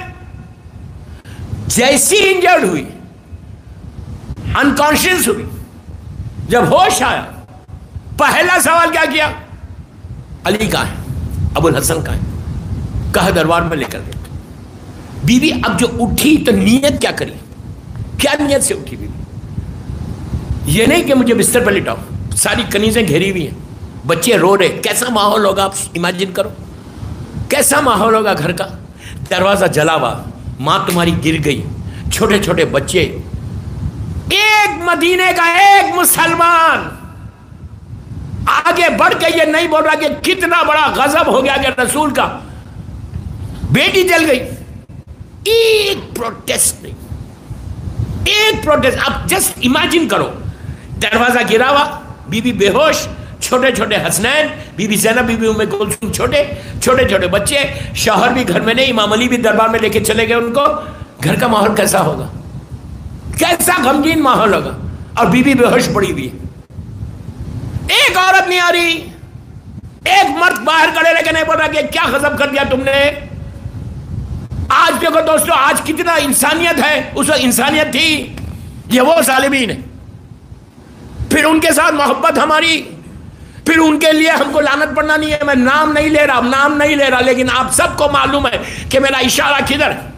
जैसी इंजर्ड हुई, अनकॉन्शियस हुई, जब होश आया, पहला सवाल क्या किया? अली कहां है, अबुल हसन कहां है? कहा दरबार में लेकर गए। बीवी अब जो उठी तो नीयत क्या करी, क्या नीयत से उठी बीवी? ये नहीं कि मुझे बिस्तर पर लिटाओ, सारी कनीजें घेरी हुई हैं, बच्चे रो रहे, कैसा माहौल होगा आप इमेजिन करो, कैसा माहौल होगा घर का। दरवाजा जला हुआ, मां तुम्हारी गिर गई, छोटे छोटे बच्चे, एक मदीने का एक मुसलमान आगे बढ़ के ये नहीं बोल रहा कि कितना बड़ा गजब हो गया कि रसूल का बेटी जल गई। एक प्रोटेस्ट नहीं, एक प्रोटेस्ट। आप जस्ट इमेजिन करो, दरवाजा गिरा हुआ, बीबी बेहोश, छोटे छोटे हसनैन, बीबी ज़ैनब, बीबी उम्मे कुलसूम, छोटे छोटे बच्चे, शौहर भी घर में नहीं, इमाम अली भी दरबार में लेके चले गए उनको। घर का माहौल कैसा होगा, कैसा गमगीन माहौल होगा, और बीबी बेहोश पड़ी हुई है, एक औरत नहीं आ रही, एक मर्द बाहर खड़े लेके नहीं बोल रहा कि क्या गजब कर दिया तुमने। आज देखो दोस्तों, आज कितना इंसानियत है, उस वक्त इंसानियत थी, ये वो जालिमीन है। फिर उनके साथ मोहब्बत हमारी, फिर उनके लिए हमको लानत पड़ना नहीं है। मैं नाम नहीं ले रहा, लेकिन आप सबको मालूम है कि मेरा इशारा किधर है।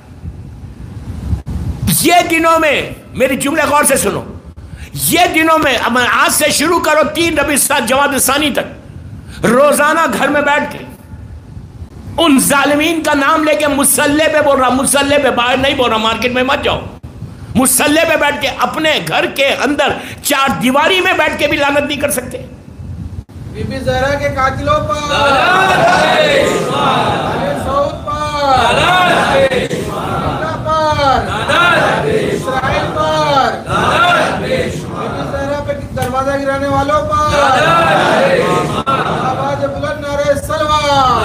ये दिनों में, मेरी जुमले गौर से सुनो, ये दिनों में, अब आज से शुरू करो 3 रबीउल जमात सानी तक, रोजाना घर में बैठ के उन जालिमीन का नाम लेके, मुसल्ले पे बोल रहा, मुसल्ले पे, बाहर नहीं बोल रहा, मार्केट में मत जाओ, मुसल्ले पे बैठ के, अपने घर के अंदर 4 दीवारी में बैठ के भी लानत नहीं कर सकते। बीबी ज़हरा के कातिलों पर, सऊद पर, इस्राइल पर, बीबी ज़हरा पे दरवाजा गिराने वालों पर आवाज बुलंद नारे सलवात।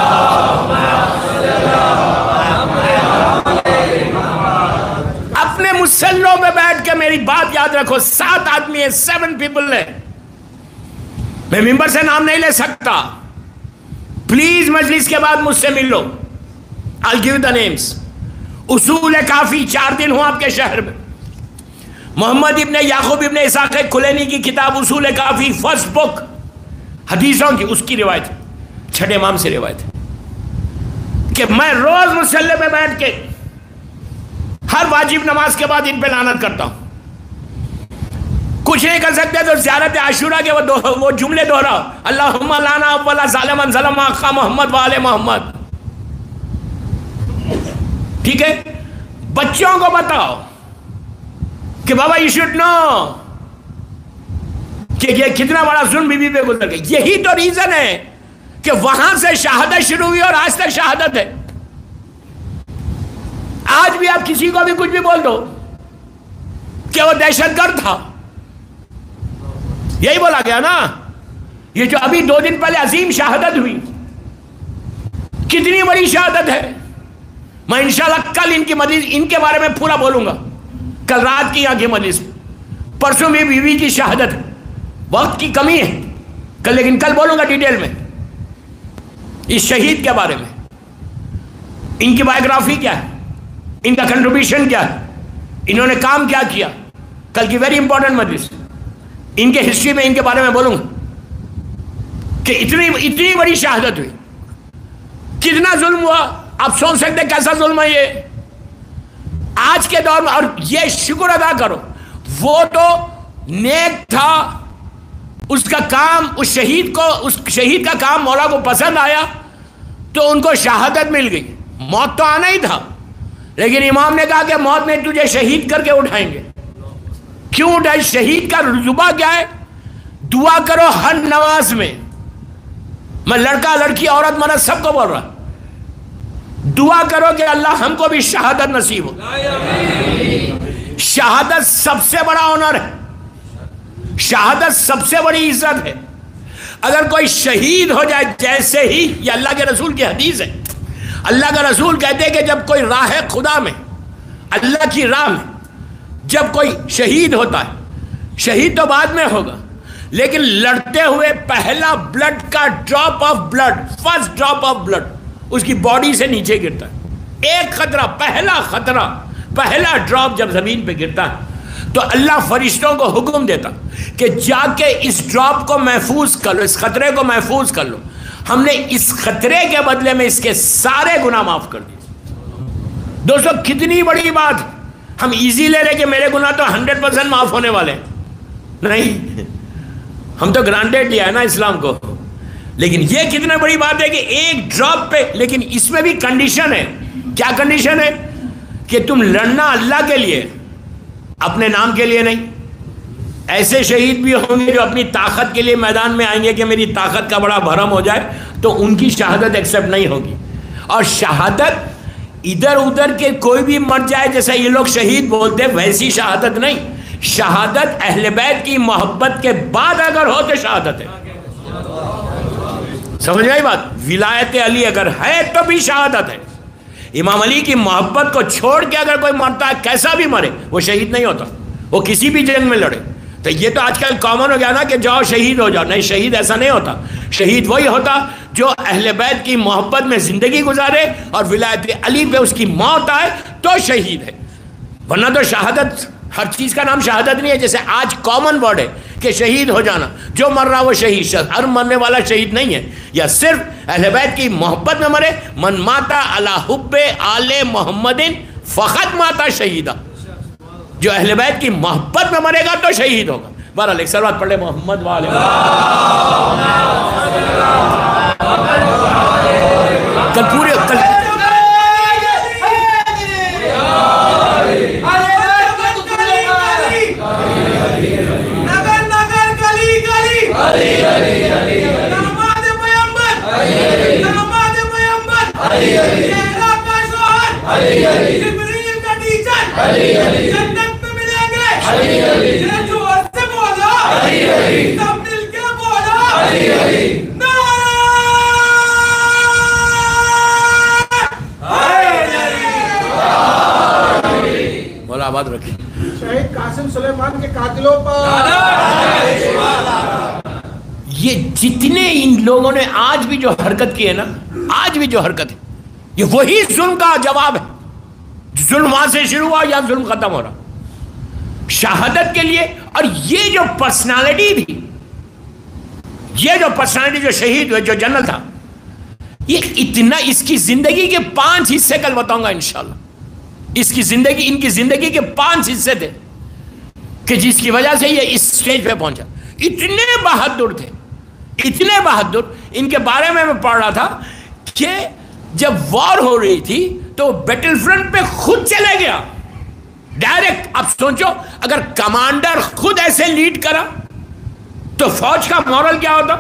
अपने मुसल्लों में बैठ के मेरी बात याद रखो, 7 आदमी है, 7 पीपल है। मैं मिंबर से नाम नहीं ले सकता, प्लीज मजलिस के बाद मुझसे मिल लो, I give the names. Usul Kafi 4 दिन हुआ आपके शहर में, मोहम्मद इब्ने याकूब इब्ने इसाक कुलैनी की किताब उसूल काफी, फर्स्ट बुक हदीसों की, उसकी रिवायत, छठे इमाम से रिवायत कि मैं रोज मुसल्ले पे बैठ के हर वाजिब नमाज के बाद इन पे लानत करता हूं। कुछ नहीं कर सकते तो ज़ियारत आशूरा के वो जुमले दोहराओ, अल्लाहुम्मा लाना वला ज़ालिमन ज़लम आक़ा मोहम्मद व आले मोहम्मद। ठीक है, बच्चों को बताओ कि बाबा यू शुड नो कि ये कितना बड़ा जुल्म बीवी पे गुजर गया। यही तो रीजन है कि वहां से शहादत शुरू हुई और आज तक शहादत है। आज भी आप किसी को भी कुछ भी बोल दो कि वो दहशतगर्द था, यही बोला गया ना। ये जो अभी 2 दिन पहले अजीम शहादत हुई, कितनी बड़ी शहादत है। मैं इंशाल्लाह कल इनकी मजलिस इनके बारे में पूरा बोलूंगा, कल रात की यहाँ की मजलिस, परसों भी बीवी की शहादत है। वक्त की कमी है कल, लेकिन कल बोलूंगा डिटेल में इस शहीद के बारे में, इनकी बायोग्राफी क्या है, इनका कंट्रीब्यूशन क्या है, इन्होंने काम क्या किया। कल की वेरी इंपॉर्टेंट मजलिस, इनके हिस्ट्री में इनके बारे में बोलूंगा कि इतनी बड़ी शहादत हुई, कितना जुल्म हुआ। आप सोच सकते कैसा जुल्म है ये आज के दौर में। और ये शुक्र अदा करो, वो तो नेक था, उसका काम, उस शहीद का काम मौला को पसंद आया तो उनको शहादत मिल गई। मौत तो आना ही था, लेकिन इमाम ने कहा कि मौत में तुझे शहीद करके उठाएंगे। क्यों उठाए? शहीद का रुतबा क्या है? दुआ करो हर नमाज में। मैं लड़का लड़की औरत मर्द सबको बोल रहा, दुआ करो कि अल्लाह हमको भी शहादत नसीब हो। शहादत सबसे बड़ा ऑनर है, शहादत सबसे बड़ी इज्जत है। अगर कोई शहीद हो जाए, जैसे ही ये अल्लाह के रसूल की हदीस है, अल्लाह का रसूल कहते हैं कि जब कोई राह खुदा में, अल्लाह की राह में जब कोई शहीद होता है, शहीद तो बाद में होगा, लेकिन लड़ते हुए पहला ब्लड का drop of blood, first drop of blood उसकी बॉडी से नीचे गिरता है। एक खतरा, पहला खतरा, पहला ड्रॉप जब जमीन पे गिरता है तो अल्लाह फरिश्तों को हुक्म देता कि जाके इस ड्रॉप को महफूज कर लो, इस खतरे को महफूज कर लो। हमने इस खतरे के बदले में इसके सारे गुनाह माफ कर दिए। दोस्तों कितनी बड़ी बात। हम इजी ले रहे कि मेरे गुनाह तो 100% माफ होने वाले, नहीं, हम तो ग्रांटेड लिया है ना इस्लाम को। लेकिन ये कितनी बड़ी बात है कि एक ड्रॉप पे, लेकिन इसमें भी कंडीशन है। क्या कंडीशन है? कि तुम लड़ना अल्लाह के लिए, अपने नाम के लिए नहीं। ऐसे शहीद भी होंगे जो अपनी ताकत के लिए मैदान में आएंगे कि मेरी ताकत का बड़ा भरम हो जाए, तो उनकी शहादत एक्सेप्ट नहीं होगी। और शहादत इधर उधर के कोई भी मर जाए, जैसे ये लोग शहीद बोलते हैं, वैसी शहादत नहीं। शहादत अहले बैत की मोहब्बत के बाद अगर हो तो शहादत है। समझ आई बात? विलायत अली अगर है तो भी शहादत है। इमाम अली की मोहब्बत को छोड़ के अगर कोई मरता है, कैसा भी मरे, वो शहीद नहीं होता, वो किसी भी जंग में लड़े। तो ये तो आजकल कॉमन हो गया ना कि जाओ शहीद हो जाओ। नहीं, शहीद ऐसा नहीं होता। शहीद वही होता जो अहले बैत की मोहब्बत में जिंदगी गुजारे और विलायत अली पे उसकी मौत आए तो शहीद है। वरना तो शहादत, हर चीज का नाम शहादत नहीं है। जैसे आज कॉमन वर्ड है कि शहीद हो जाना, जो मर रहा वो शहीद, हर मरने वाला शहीद नहीं है। या सिर्फ अहले बैत की मोहब्बत में मरे, मन माता अला हुब्बे आले मोहम्मदिन फखत माता शहीदा। जो अहले बैत की मोहब्बत में मरेगा तो शहीद होगा। बहरहाल एक सलावत पढ़े मोहम्मद वाले। कल पूरे जन्नत में मिलेंगे। जोर से बोलो, सब मिलके बोलो, बोला आबाद रखिए। शहीद कासिम सुलेमान के कातिलों पर ये जितने इन लोगों ने आज भी जो हरकत की है ना, आज भी जो हरकत है, ये वही जुल्म का जवाब है। जुल्म वहां से शुरू हुआ, यहां जुल्म खत्म हो रहा शहादत के लिए। और ये जो पर्सनालिटी थी, ये जो पर्सनालिटी जो शहीद हुए, जो जनरल था, ये इतना, इसकी जिंदगी के 5 हिस्से कल बताऊंगा इंशाल्लाह। इसकी जिंदगी, इनकी जिंदगी के 5 हिस्से थे। कि जिसकी वजह से ये इस स्टेज पे पहुंचा। इतने बहादुर थे, इतने बहादुर। इनके बारे में मैं पढ़ रहा था कि जब वॉर हो रही थी तो बैटल फ्रंट पे खुद चले गया डायरेक्ट। अब सोचो अगर कमांडर खुद ऐसे लीड करा तो फौज का मॉरल क्या होता।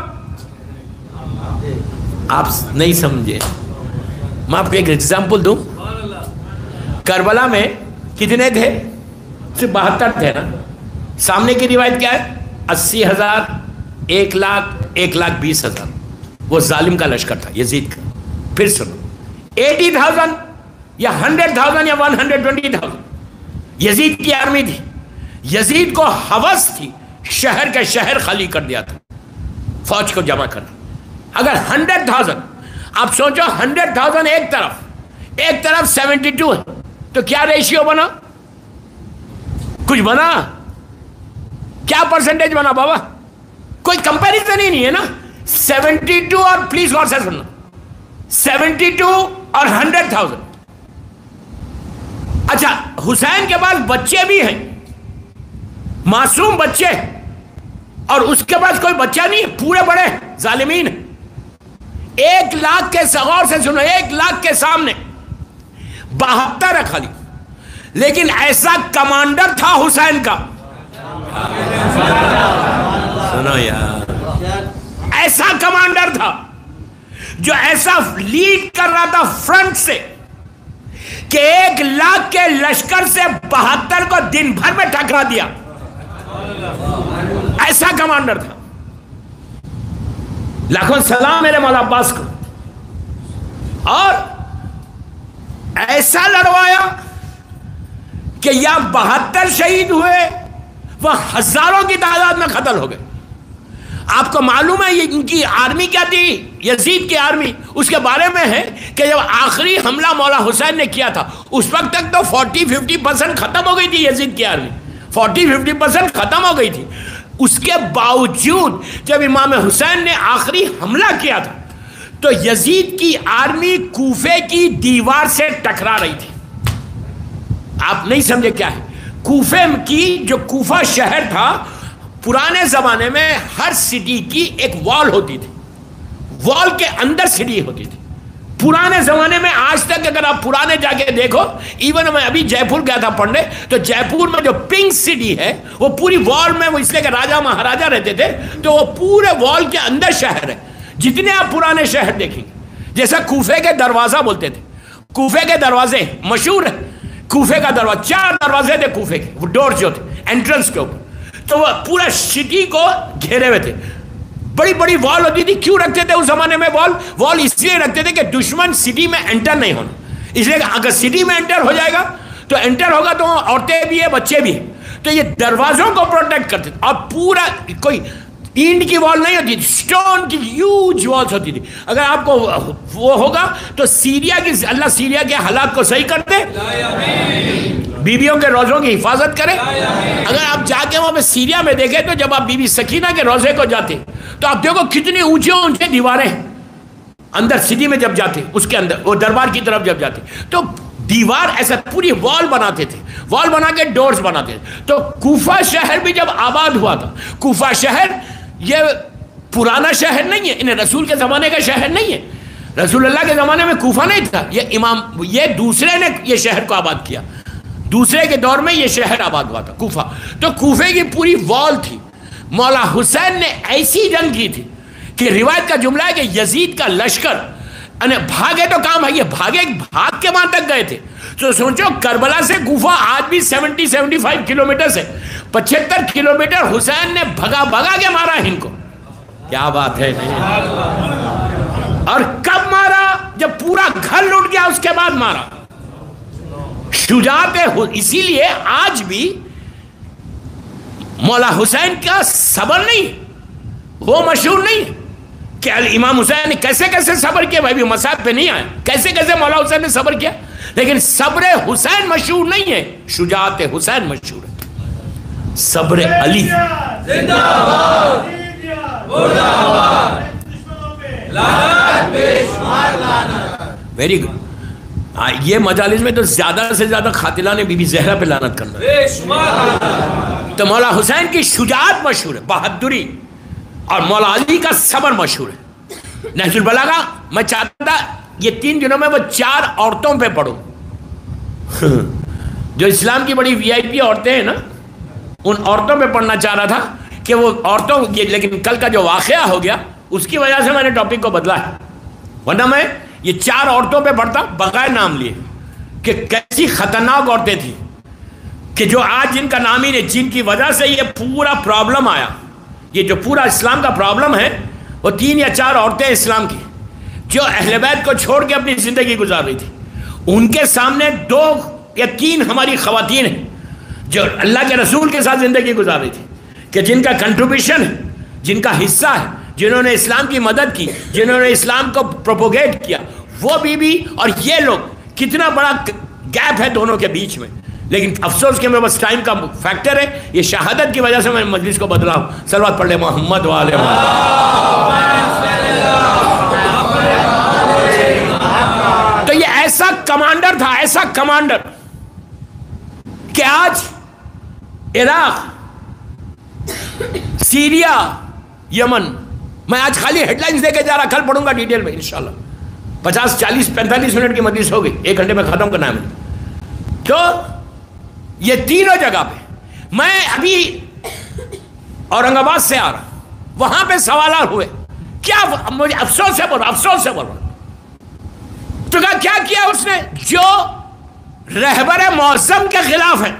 आप नहीं समझे, मैं आपको एक एग्जांपल दूं। करबला में कितने थे? सिर्फ 72 थे ना। सामने की रिवायत क्या है? 80,000, 1 लाख, 1,20,000। वो जालिम का लश्कर था, यजीद का। फिर सुनो, 80,000 या 100,000 या 120,000 यजीद की आर्मी थी। यजीद को हवस थी शहर के शहर खाली कर दिया था फौज को जमा करना। अगर 100,000, आप सोचो 100,000 एक तरफ 72 है, तो क्या रेशियो बना? कुछ बना? क्या परसेंटेज बना बाबा? कोई कंपैरिजन ही नहीं है ना। 72 और, प्लीज गौर से सुनना, 72 और 100,000। अच्छा, हुसैन के पास बच्चे भी हैं, मासूम बच्चे, और उसके पास कोई बच्चा नहीं है, पूरे बड़े जालिमीन। 1 लाख के, गौर से सुनो, 1 लाख के सामने 72 है खाली। लेकिन ऐसा कमांडर था हुसैन का, सुनो यार, ऐसा कमांडर था जो ऐसा लीड कर रहा था फ्रंट से कि 1 लाख के लश्कर से 72 को दिन भर में टकरा दिया। ऐसा कमांडर था। लाखों सलाम मेरे मौला अब्बास को। और ऐसा लड़वाया कि या 72 शहीद हुए, वह हजारों की तादाद में कत्ल हो गए। आपको मालूम है ये इनकी आर्मी क्या थी? यजीद की आर्मी, उसके बारे में है कि जब आखिरी हमला मौला हुसैन ने किया था उस वक्त तक तो 40-50% खत्म हो गई थी यजीद की आर्मी। 40-50% खत्म हो गई थी। उसके बावजूद जब इमाम हुसैन ने आखिरी हमला किया था तो यजीद की आर्मी कूफे की दीवार से टकरा रही थी। आप नहीं समझे क्या है? कूफे की, जो कूफा शहर था, पुराने जमाने में हर सिटी की एक वॉल होती थी, वॉल के अंदर सिटी होती थी पुराने जमाने में। आज तक अगर आप पुराने जाके देखो, इवन मैं अभी जयपुर गया था पढ़ने, तो जयपुर में जो पिंक सिटी है वो पूरी वॉल में, वो इसलिए कि राजा महाराजा रहते थे, तो वो पूरे वॉल के अंदर शहर है। जितने आप पुराने शहर देखेंगे, जैसा कूफे के दरवाजा बोलते थे, कूफे के दरवाजे मशहूर है। कूफे का दरवाजा, 4 दरवाजे थे कूफे के, वो डोर जो थे एंट्रेंस के ऊपर, तो वह पूरा सिटी को घेरे हुए थे। बड़ी बड़ी वॉल होती थी। क्यों रखते थे उस जमाने में वॉल? इसलिए रखते थे कि दुश्मन सिटी में एंटर नहीं होना। इसलिए अगर सिटी में एंटर हो जाएगा तो एंटर होगा तो औरतें भी है, बच्चे भी है, तो ये दरवाजों को प्रोटेक्ट करते थे। और पूरा कोई ईंट की वॉल नहीं होती थी, स्टोन की ह्यूज वॉल्स होती थी। अगर आपको वो होगा तो सीरिया की, अल्लाह सीरिया के हालात को सही कर दे, बीबियों के रोजों की हिफाजत करे। अगर आप जाके वहां पे सीरिया में देखें तो जब आप बीबी सकीना के रोजे को जाते तो आप देखो कितनी ऊंचे ऊंचे दीवारें अंदर सिटी में जब जाते, उसके अंदर वो दरबार की तरफ जब जाते तो दीवार ऐसा पूरी वॉल बनाते थे, वॉल बना के डोर्स बनाते थे। तो कूफा शहर भी जब आबाद हुआ था, कूफा शहर ये पुराना शहर नहीं है, इन्हें रसूल के जमाने का शहर नहीं है। रसूलुल्लाह के जमाने में कूफा नहीं था, ये दूसरे ने ये शहर को आबाद किया, दूसरे के दौर में ये शहर आबाद हुआ था कूफा। तो कूफे की पूरी वॉल थी। मौला हुसैन ने ऐसी जंग की थी कि रिवायत का जुमला है कि यजीद का लश्कर भागे तो काम है, ये भाग के वहां तक गए थे। तो सोचो करबला से कूफा आज भी 70-75 किलोमीटर से 75 किलोमीटर हुसैन ने भगा के मारा इनको। क्या बात है। और कब मारा? जब पूरा घर लूट गया उसके बाद मारा। शुजात है। इसीलिए आज भी मौला हुसैन का सब्र नहीं, वो मशहूर नहीं कि इमाम हुसैन ने कैसे कैसे सब्र किया। भाई भी मसाब पे नहीं आए, कैसे कैसे मौला हुसैन ने सब्र किया, लेकिन सब्र हुसैन मशहूर नहीं है, शुजात हुसैन मशहूर है। सब्र अली जिंदाबाद, वेरी गुड। ये मजालिस में तो ज्यादा से ज्यादा खातिला ने बीबी जहरा पे लानत करना। तो मौला हुसैन की शुजाअत मशहूर है, बहादुरी, और मौला अली का सबर मशहूर है। नहजुल बलागा मैं चाहता था ये 3 दिनों में वो 4 औरतों पे पढ़ूं जो इस्लाम की बड़ी वीआईपी औरतें हैं ना, उन औरतों पे पढ़ना चाह रहा था कि वो औरतों ये, लेकिन कल का जो वाकया हो गया उसकी वजह से मैंने टॉपिक को बदला है, वरना मैं ये 4 औरतों पे पढ़ता बगैर नाम लिए कि कैसी खतरनाक औरतें थी कि जो आज जिनका नाम ही नहीं, जिनकी वजह से ये पूरा प्रॉब्लम आया। ये जो पूरा इस्लाम का प्रॉब्लम है वो 3 या 4 औरतें इस्लाम की जो अहले बैत को छोड़ के अपनी जिंदगी गुजार रही थी। उनके सामने 2 या 3 हमारी खवातीन हैं जो अल्लाह के रसूल के साथ जिंदगी गुजार रही थी, कि जिनका कंट्रीब्यूशन है, जिनका हिस्सा है, जिन्होंने इस्लाम की मदद की, जिन्होंने इस्लाम को प्रोपोगेट किया, वो बीबी और ये लोग, कितना बड़ा गैप है दोनों के बीच में। लेकिन अफसोस के मैं बस टाइम का फैक्टर है, ये शहादत की वजह से मैं मजलिस को बदला हूँ। सलवात पढ़ ले मोहम्मद वाले। तो ये ऐसा कमांडर था, ऐसा कमांडर कि आज इराक, सीरिया, यमन, मैं आज खाली हेडलाइंस देके जा रहा, कल पढ़ूंगा डिटेल में इंशाल्लाह। 50, 40, 45 मिनट की मजलिस हो गई, 1 घंटे में खत्म करना है मुझे। तो ये तीनों जगह पे मैं अभी औरंगाबाद से आ रहा, वहां पे सवाल हुए, क्या मुझे अफसोस से बोल रहा, अफसोस से बोल रहा। तो क्या किया उसने जो रहबर मौसम के खिलाफ है,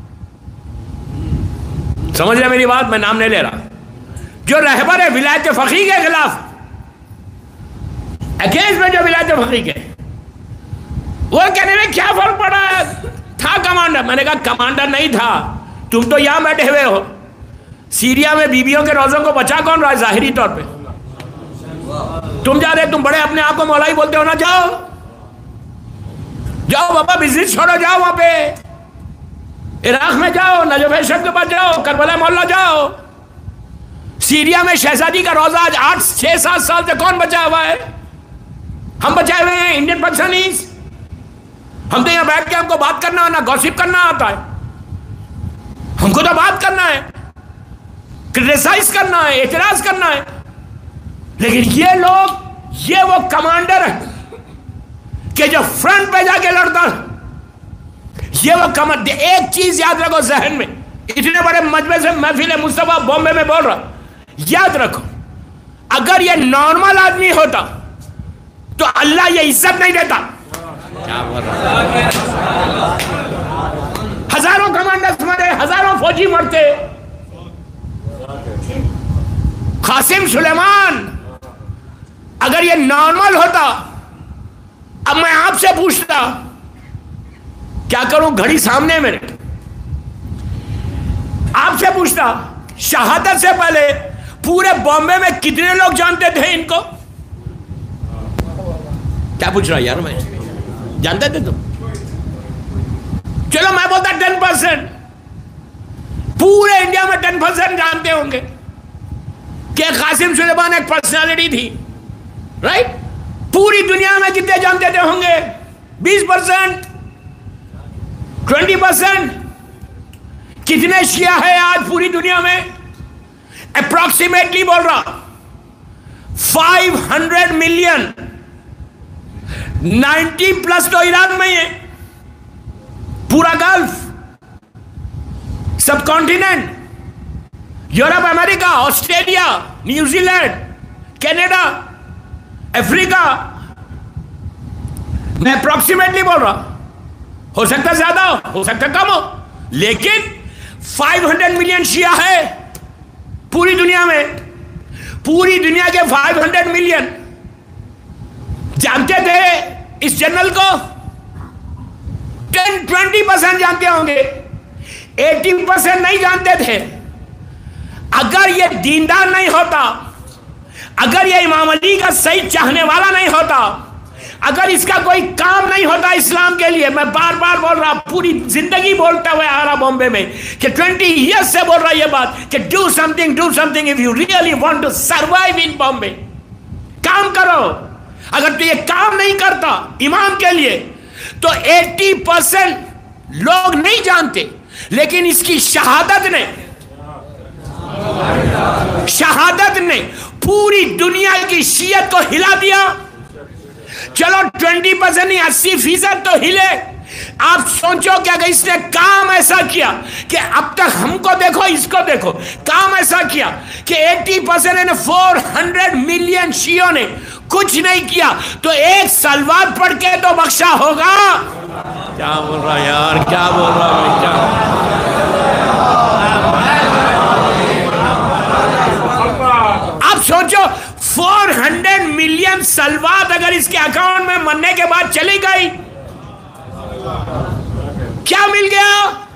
समझ रहे मेरी बात, मैं नाम नहीं ले रहा, जो रहबर विलायत फकीह के खिलाफ, अगेंस्ट में जो विलायत फकीह के, वो कहने में क्या फर्क पड़ा, था कमांडर। मैंने कहा कमांडर नहीं था, तुम तो यहां बैठे हुए हो। सीरिया में बीबियों के रोजों को बचा कौन रहा है जाहिरी तौर पे? तुम जा रहे, तुम बड़े अपने आप को मौलाई बोलते हो ना, जाओ जाओ बाबा, बिजनेस छोड़ो, जाओ वहां पे इराक में जाओ, नजफ शब के पास जाओ, करबला मोहल्ला जाओ। सीरिया में शहजादी का रोजा आज 8, 6, 7 साल से कौन बचा हुआ है? हम बचाए हुए हैं, इंडियन पाकिस्तानीज। हम तो यहां बैठ के हमको बात करना ना गॉसिप करना आता है, हमको तो बात करना है, क्रिटिसाइज करना है, एतराज करना है। लेकिन ये लोग, ये वो कमांडर है कि जो फ्रंट पे जाके लड़ता है, ये वो कमांडर। एक चीज याद रखो जहन में, इतने बड़े मजमे से महफिल मुस्तफा बॉम्बे में बोल रहा, याद रखो, अगर ये नॉर्मल आदमी होता तो अल्लाह ये इज्जत नहीं देता। हजारों कमांडर्स मरे, हजारों फौजी मरते। कासिम सुलेमान अगर ये नॉर्मल होता, अब मैं आपसे पूछता, क्या करूं, घड़ी सामने मेरे, आपसे पूछता, शहादत से पहले पूरे बॉम्बे में कितने लोग जानते थे इनको? क्या पूछ रहा यार, मैं जानते थे तुम? चलो मैं बोलता 10%, पूरे इंडिया में 10% जानते होंगे कि कासिम सुलेमान एक पर्सनालिटी थी, राइट? पूरी दुनिया में कितने जानते थे होंगे? 20%, 20%। कितने शिया है आज पूरी दुनिया में? अप्रॉक्सीमेटली बोल रहा 500 मिलियन। 90+ तो ईरान में ही है, पूरा Gulf, subcontinent, Europe, America, Australia, New Zealand, Canada, Africa. मैं अप्रॉक्सीमेटली बोल रहा, हो सकता ज्यादा हो सकता कम हो, लेकिन 500 मिलियन शिया है पूरी दुनिया में। पूरी दुनिया के 500 मिलियन जानते थे इस जनरल को? 10-20% जानते होंगे, 80% नहीं जानते थे। अगर ये दीनदार नहीं होता, अगर ये इमाम अली का सही चाहने वाला नहीं होता, अगर इसका कोई काम नहीं होता इस्लाम के लिए, मैं बार बार बोल रहा, पूरी जिंदगी बोलते हुए आ रहा बॉम्बे में कि 20 ईयर्स से बोल रहा ये बात कि do something if you really want to survive in Bombay. काम करो। अगर तू ये काम नहीं करता इमाम के लिए, तो 80% लोग नहीं जानते, लेकिन इसकी शहादत ने पूरी दुनिया की शियत को हिला दिया। चलो 20% नहीं, 80% तो हिले। आप सोचो कि अगर इसने काम ऐसा किया कि अब तक हमको देखो इसको देखो, काम ऐसा किया कि 80% ने 400 मिलियन शियों ने कुछ नहीं किया, तो एक सलवात पढ़ के तो बख्शा होगा। क्या बोल रहा यार, क्या बोल रहा है, क्या? आप सोचो 400 मिलियन सलवात अगर इसके अकाउंट में मरने के बाद चली गई, क्या मिल गया?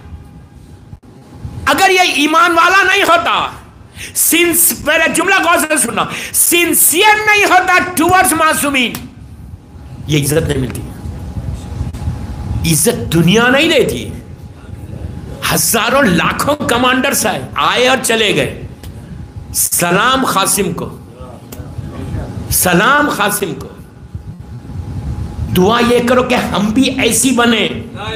अगर ये ईमान वाला नहीं होता, मेरा जुमला गौर से सुनना, सिंसियर नहीं होता टुवर्ड्स मासूमीन, ये इज्जत नहीं मिलती। इज्जत दुनिया नहीं देती। हजारों लाखों कमांडर्स आए और चले गए। सलाम कासिम को, सलाम कासिम को। दुआ ये करो कि हम भी ऐसी बने।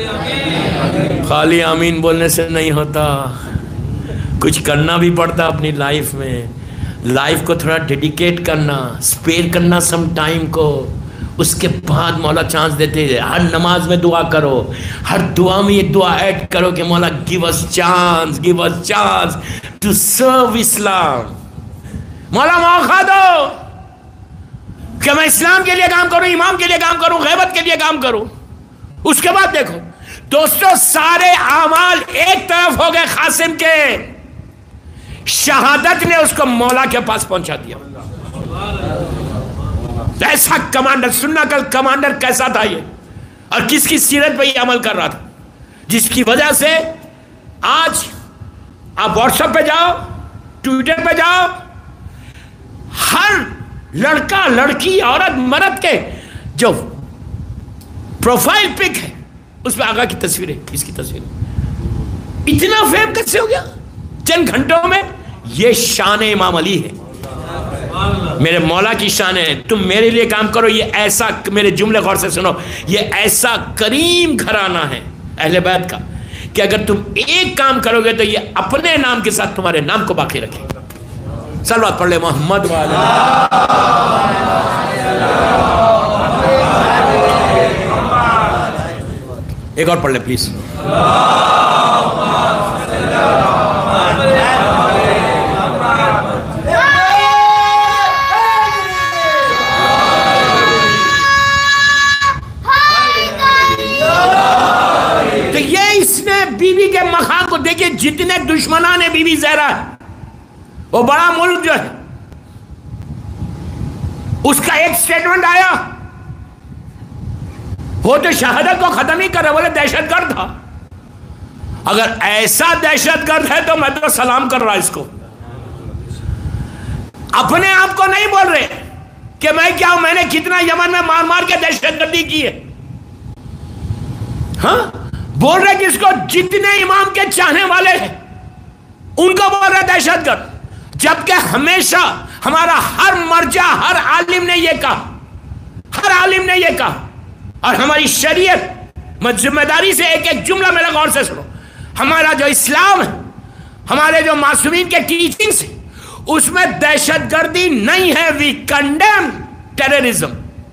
खाली आमीन बोलने से नहीं होता, कुछ करना भी पड़ता अपनी लाइफ में। लाइफ को थोड़ा डेडिकेट करना, स्पेयर करना सम टाइम को, उसके बाद मौला चांस देते हैं। हर नमाज में दुआ करो, हर दुआ में ये दुआ ऐड करो कि मौला give us chance to serve Islam. मौला मौका दो कि मैं इस्लाम के लिए काम करूं, इमाम के लिए काम करूं, गैबत के लिए काम करूं। उसके बाद देखो दोस्तों, सारे आमाल एक तरफ हो गए। कासिम के शहादत ने उसको मौला के पास पहुंचा दिया। ऐसा कमांडर, सुनना कल कमांडर कैसा था ये, और किसकी सीरत पे ये अमल कर रहा था, जिसकी वजह से आज आप व्हाट्सएप पे जाओ, ट्विटर पे जाओ, हर लड़का लड़की औरत मर्द के जो प्रोफाइल पिक है उस पर आगा की तस्वीर है, इसकी तस्वीर। इतना फेम कैसे हो गया चंद घंटों में? ये शान इमाम अली है, मेरे मौला की शान है। तुम मेरे लिए काम करो। ये ऐसा, मेरे जुमले गौर से सुनो, ये ऐसा करीम घराना है अहले बैत का कि अगर तुम एक काम करोगे तो ये अपने नाम के साथ तुम्हारे नाम को बाकी रखेगा। सलवात पढ़ ले मोहम्मद वाले। एक और पढ़ ले प्लीज। तो ये इसने बीवी के मकान को देखिए, जितने दुश्मना ने बीवी ज़हरा है, वो बड़ा मुल्क जो है, उसका एक स्टेटमेंट आया, वो तो शहादत को खत्म ही कर रहे, बोले दहशतगर्द था। अगर ऐसा दहशतगर्द है तो मैं तो सलाम कर रहा इसको। अपने आप को नहीं बोल रहे कि मैं क्या हूं, मैंने कितना यमन में मार मार के दहशतगर्दी की है। हाँ, बोल रहे किसको? जितने इमाम के चाहने वाले हैं उनको बोल रहे दहशतगर्द, जबकि हमेशा हमारा हर मर्जा, हर आलिम ने यह कहा, हर आलिम ने यह कहा। और हमारी शरीयत, मैं जिम्मेदारी से एक एक जुमला मेरा गौर से सुनो, हमारा जो इस्लाम है, हमारे जो मासूमीन के टीचिंग्स है, उसमें दहशतगर्दी नहीं है। वी कंडेम टेररिज्म,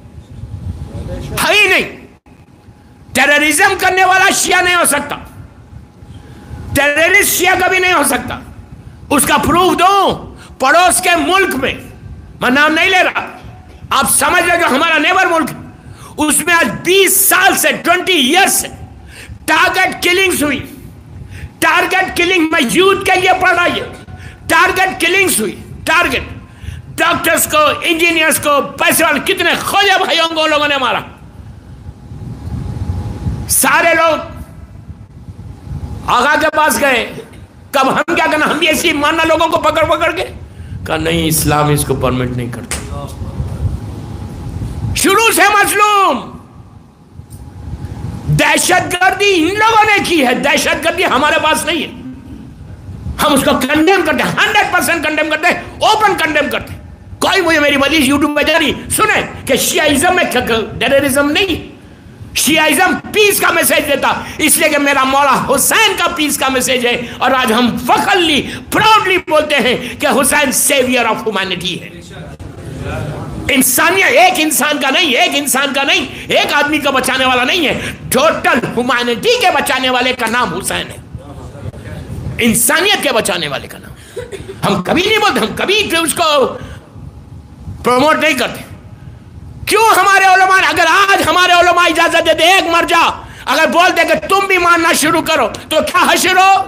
है ही नहीं। टेररिज्म करने वाला शिया नहीं हो सकता, टेररिस्ट शिया कभी नहीं हो सकता। उसका प्रूफ दो। पड़ोस के मुल्क में, मैं नाम नहीं ले रहा, आप समझ रहे, जो हमारा नेबर मुल्क, उसमें आज 20 साल से, 20 ईयर्स से टारगेट किलिंग्स हुई। टारगेट किलिंग में यूथ के लिए पढ़ रहा है, टारगेट किलिंग्स हुई। टारगेट डॉक्टर्स को, इंजीनियर्स को, पैसे वाले, कितने खोजे भाइयों को लोगों ने मारा। सारे लोग आगा के पास गए, कब हम क्या करना, हम भी ऐसी मानना लोगों को पकड़ पकड़ के, कहा नहीं इस्लाम इसको परमिट नहीं करता। शुरू से मजलूम। दहशतगर्दी इन लोगों ने की है, दहशतगर्दी हमारे पास नहीं है। हम उसको कंडेम करते हैं, 100% कंडेम करते हैं, ओपन कंडेम करते हैं। कोई मुझे मेरी मजीद यूट्यूब में जा रही सुने कि शियाइज्म में टेररिज्म नहीं, शियाइज्म पीस का मैसेज देता, इसलिए कि मेरा मौला हुसैन का पीस का मैसेज है। और आज हम फखरली प्राउडली बोलते हैं कि हुसैन सेवियर ऑफ ह्यूमैनिटी है। इंसानियत एक इंसान का नहीं, एक इंसान का नहीं, एक आदमी का बचाने वाला नहीं है, टोटल ह्यूमैनिटी के बचाने वाले का नाम हुसैन है, इंसानियत के बचाने वाले का नाम। हम कभी नहीं बोलते, हम कभी उसको प्रमोट नहीं करते। क्यों हमारे उलमा, अगर आज हमारे उलमा इजाजत देते एक मर्जा अगर बोलते कि तुम भी मानना शुरू करो तो क्या हशर हो,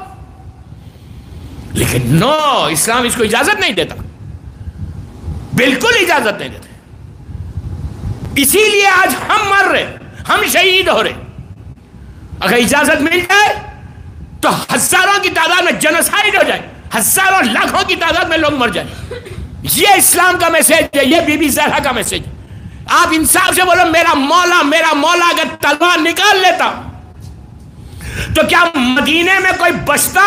लेकिन नो, इस्लाम इसको इजाजत नहीं देता, बिल्कुल इजाजत नहीं देता। इसीलिए आज हम मर रहे, हम शहीद हो रहे। अगर इजाजत मिल जाए तो हजारों की तादाद में जेनोसाइड हो जाए, हजारों लाखों की तादाद में लोग मर जाए। ये इस्लाम का मैसेज है, ये बीबी ज़हरा का मैसेज। आप इंसाफ से बोलो, मेरा मौला अगर तलवार निकाल लेता तो क्या मदीने में कोई बचता?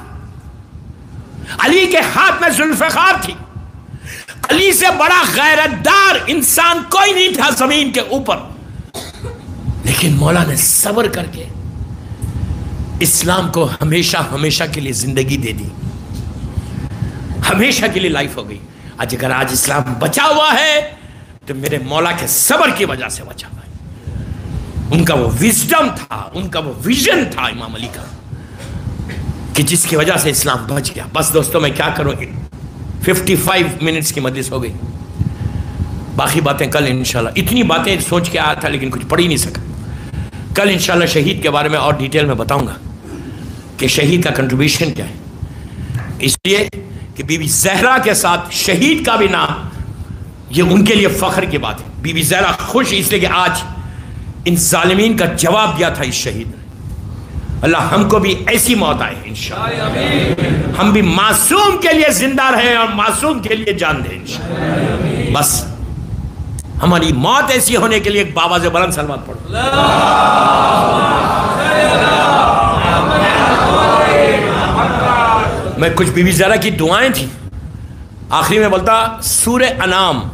अली के हाथ में जुल्फ़िकार थी, अली से बड़ा गैरतदार इंसान कोई नहीं था जमीन के ऊपर, लेकिन मौला ने सब्र करके इस्लाम को हमेशा हमेशा के लिए जिंदगी दे दी, हमेशा के लिए लाइफ हो गई। आज अगर आज इस्लाम बचा हुआ है तो मेरे मौला के सब्र की वजह से बचा हुआ है। उनका वो विजडम था, उनका वो विजन था इमाम अली का, कि जिसकी वजह से इस्लाम बच गया। बस दोस्तों, मैं क्या करूं, 55 मिनट्स की मजलिस हो गई, बाकी बातें कल इंशाल्लाह। इतनी बातें सोच के आया था लेकिन कुछ पढ़ ही नहीं सका। कल इंशाल्लाह शहीद के बारे में और डिटेल में बताऊंगा कि शहीद का कंट्रीब्यूशन क्या है, इसलिए कि बीबी ज़हरा के साथ शहीद का भी नाम, ये उनके लिए फख्र की बात है। बीबी ज़हरा खुश इसलिए कि आज इन जालिमीन का जवाब दिया था इस शहीद ने। अल्लाह हमको भी ऐसी मौत आए इंशाअल्लाह, हम भी मासूम के लिए जिंदा रहे और मासूम के लिए जान दें इंशाअल्लाह। बस हमारी मौत ऐसी होने के लिए एक बाबा से बुलंद सलवात पढ़ो। मैं कुछ बीबी ज़हरा की दुआएं थी, आखिरी में बोलता सूरे अनाम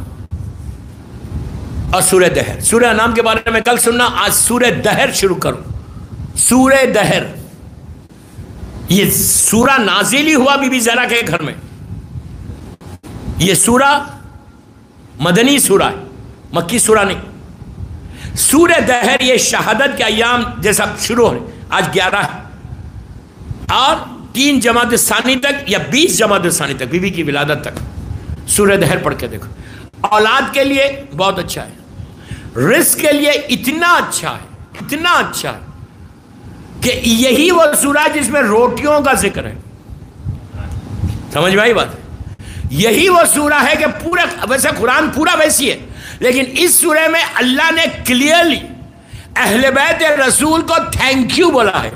और सूरे दहर। सूरे अनाम के बारे में कल सुनना, आज सूरे दहर शुरू करो। सूरे दहर, ये सूरा नाजिल ही हुआ बीबी ज़हरा के घर में। ये सूरा मदनी सूरा है, मक्की सूरा नहीं। सूरे दहर ये शहादत के अय्याम जैसा शुरू हो, आज 11 है और 3 जमात सानी तक या 20 जमात सानी तक, बीबी की विलादत तक सूरह दहर पढ़ के देखो। औलाद के लिए बहुत अच्छा है, रिस्क के लिए इतना अच्छा है, इतना अच्छा है कि यही वो सूरा जिसमें रोटियों का जिक्र है। समझ में आई बात? यही वो सूरा है कि पूरा, वैसे कुरान पूरा वैसी है, लेकिन इस सूरे में अल्लाह ने क्लियरली अहले बैत रसूल को थैंक यू बोला है,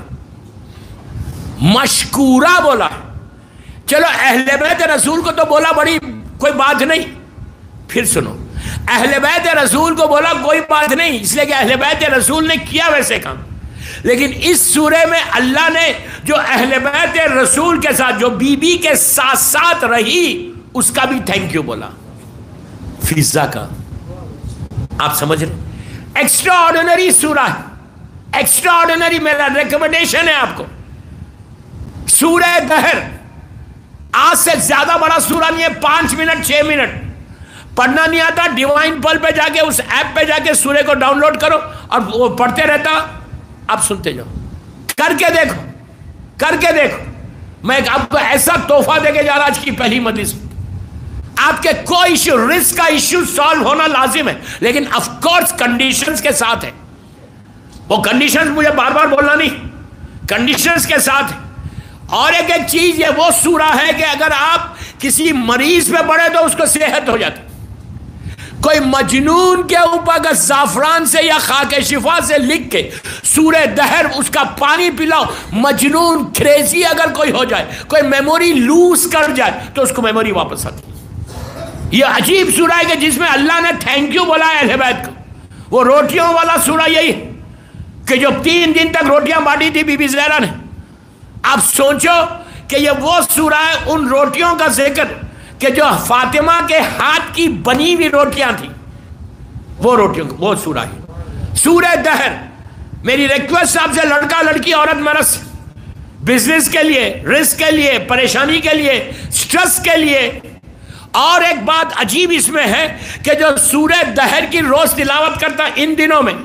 मशकूरा बोला है। चलो अहले बैत रसूल को तो बोला, बड़ी कोई बात नहीं, फिर सुनो, अहले बैत रसूल को बोला कोई बात नहीं, इसलिए कि अहले बैत रसूल ने किया वैसे काम। लेकिन इस सूरे में अल्लाह ने जो अहले बैत रसूल के साथ, जो बीबी के साथ साथ रही, उसका भी थैंक यू बोला, फिजा का। आप समझ रहे? एक्स्ट्रा ऑर्डिनरी सूरा है, एक्स्ट्रा ऑर्डिनरी। मेरा रिकमेंडेशन है आपको, सूरह दहर आज से ज्यादा बड़ा सूरा नहीं है, 5 मिनट 6 मिनट पढ़ना नहीं आता, डिवाइन पल पे जाके, उस ऐप पे जाके सूरे को डाउनलोड करो और वो पढ़ते रहता, आप सुनते जाओ। करके देखो, करके देखो। मैं आपको ऐसा तोहफा देके जा रहा आज की पहली मजलिस। आपके कोई इश्यू, रिस्क का इश्यू सॉल्व होना लाजिम है, लेकिन ऑफ कोर्स कंडीशंस के साथ है। वो कंडीशंस मुझे बार बार बोलना नहीं, कंडीशंस के साथ है। और एक एक चीज, ये वो सूरा है कि अगर आप किसी मरीज पे पड़े तो उसको सेहत हो जाती। कोई मजनून के ऊपर अगर जाफरान से या खाके शिफा से लिख के सूरह दहर उसका पानी पिलाओ, मजनून क्रेजी अगर कोई हो जाए, कोई मेमोरी लूज कर जाए, तो उसको मेमोरी वापस आती। ये अजीब सूरा है कि जिसमें अल्लाह ने थैंक यू बोला है अहले बैत को। वो रोटियों वाला सूरा यही कि जो 3 दिन तक रोटियां बांटी थी बीबी ज़हरा ने। आप सोचो कि ये वो सूरा है उन रोटियों का जिक्र कि जो फातिमा के हाथ की बनी हुई रोटियां थी, वो रोटियों, वो सूरा है सूरह दहर। मेरी रिक्वेस्ट आपसे, लड़का लड़की औरत मर्द, बिजनेस के लिए, रिस्क के लिए, परेशानी के लिए, स्ट्रेस के लिए। और एक बात अजीब इसमें है कि जो सूरह दहर की रोज तिलावत करता इन दिनों में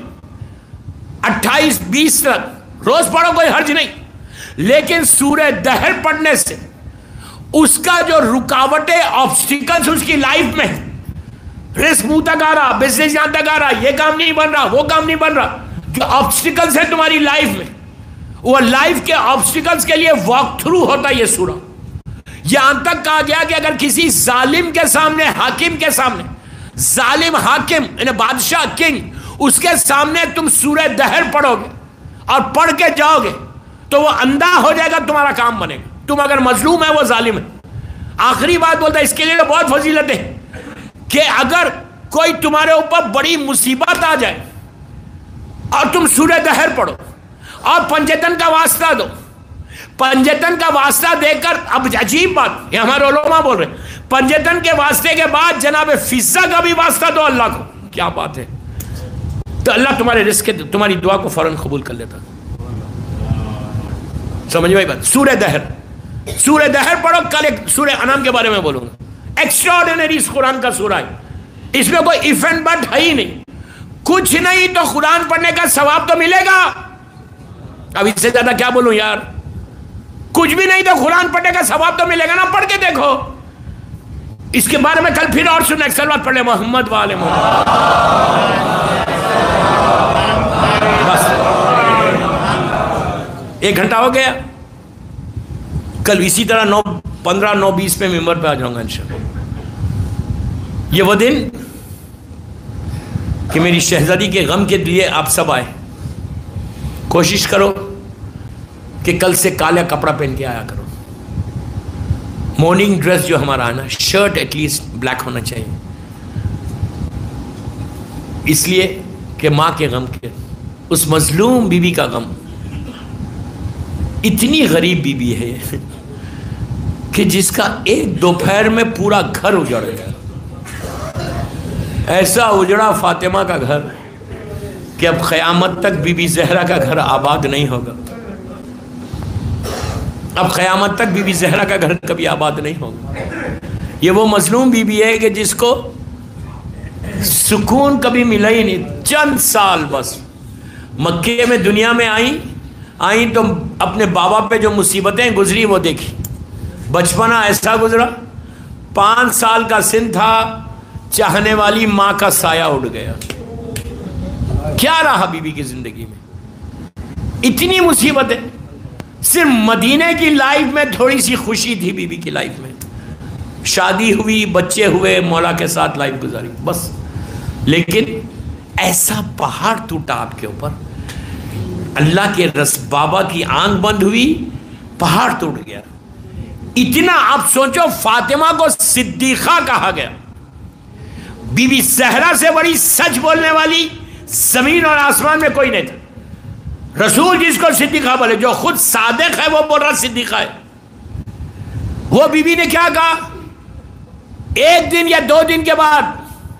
28-20 तक रोज पढ़ो, कोई हर्ज नहीं, लेकिन सूरह दहर पढ़ने से उसका जो रुकावटें, ऑब्स्टिकल्स उसकी लाइफ में, रिस्क मुंह तक आ रहा, बिजनेस यहां तक आ रहा, ये काम नहीं बन रहा, वो काम नहीं बन रहा, जो ऑब्स्टिकल्स है तुम्हारी लाइफ में, वो लाइफ के ऑब्स्टिकल्स के लिए वॉक थ्रू होता है ये सूरा। यहां तक कहा गया कि अगर किसी जालिम के सामने, हाकिम के सामने, जालिम हाकिम यानी बादशाह, किंग, उसके सामने तुम सूरह दहर पढ़ोगे और पढ़ के जाओगे तो वो अंधा हो जाएगा, तुम्हारा काम बनेगा। तुम अगर मजलूम है, वो जालिम है। आखिरी बात बोलता है, इसके लिए तो बहुत फजीलत है कि अगर कोई तुम्हारे ऊपर बड़ी मुसीबत आ जाए और तुम सूरह दहर पढ़ो और पंजतन का वास्ता दो, पंजतन का वास्ता देकर, अब अजीब बात, ये हमारे उलमा बोल रहे, पंजतन के वास्ते के बाद जनाब फिजा का भी वास्ता दो अल्लाह को, क्या बात है, तो अल्लाह तुम्हारे रिस्क, तुम्हारी दुआ को फौरन कबूल कर लेता। समझ में बात? सूरह दहर, सूरह दहर पढ़ो। कल एक सूरह अनाम के बारे में बोलूंगा, एक्स्ट्राऑर्डिनरी इस कुरान का सूरह है, इसमें कोई इफ एंड बट है ही नहीं, कुछ नहीं तो कुरान पढ़ने का सवाब तो मिलेगा। अब इससे ज्यादा क्या बोलूं यार, कुछ भी नहीं तो कुरान पढ़ने का सवाब तो मिलेगा ना, पढ़ के देखो। इसके बारे में कल फिर और सुना, एक सलवात पढ़ ले, मोहम्मद वाले मोहम्मद। बस 1 घंटा हो गया, कल इसी तरह 9:15 9:20 पे मेंबर पे आ जाऊंगा इंशाअल्लाह। ये वो दिन कि मेरी शहजादी के गम के लिए आप सब आए। कोशिश करो कि कल से काला कपड़ा पहन के आया करो। मॉर्निंग ड्रेस जो हमारा है ना, शर्ट एटलीस्ट ब्लैक होना चाहिए, इसलिए कि माँ के गम के, उस मजलूम बीबी का गम। इतनी गरीब बीबी है कि जिसका एक दोपहर में पूरा घर उजड़ गया। ऐसा उजड़ा फातिमा का घर कि अब क़यामत तक बीबी ज़हरा का घर आबाद नहीं होगा। अब क़यामत तक बीबी ज़हरा का घर कभी आबाद नहीं होगा। ये वो मजलूम बीबी है कि जिसको सुकून कभी मिला ही नहीं। चंद साल बस मक्के में दुनिया में आई तो अपने बाबा पे जो मुसीबतें गुजरी वो देखी। बचपना ऐसा गुजरा, 5 साल का सिन था, चाहने वाली माँ का साया उड़ गया। क्या रहा बीबी की जिंदगी में, इतनी मुसीबतें। सिर्फ मदीने की लाइफ में थोड़ी सी खुशी थी बीबी की लाइफ में, शादी हुई, बच्चे हुए, मौला के साथ लाइफ गुजारी बस। लेकिन ऐसा पहाड़ टूटा आपके ऊपर, अल्लाह के रस बाबा की आंख बंद हुई, पहाड़ टूट गया। इतना आप सोचो, फातिमा को सिद्दीक़ा कहा गया। बीबी ज़हरा से बड़ी सच बोलने वाली जमीन और आसमान में कोई नहीं था। रसूल जिसको सिद्दीक़ा बोले, जो खुद सादिक है वो बोल रहा सिद्दीक़ा है। वो बीबी ने क्या कहा, 1 दिन या 2 दिन के बाद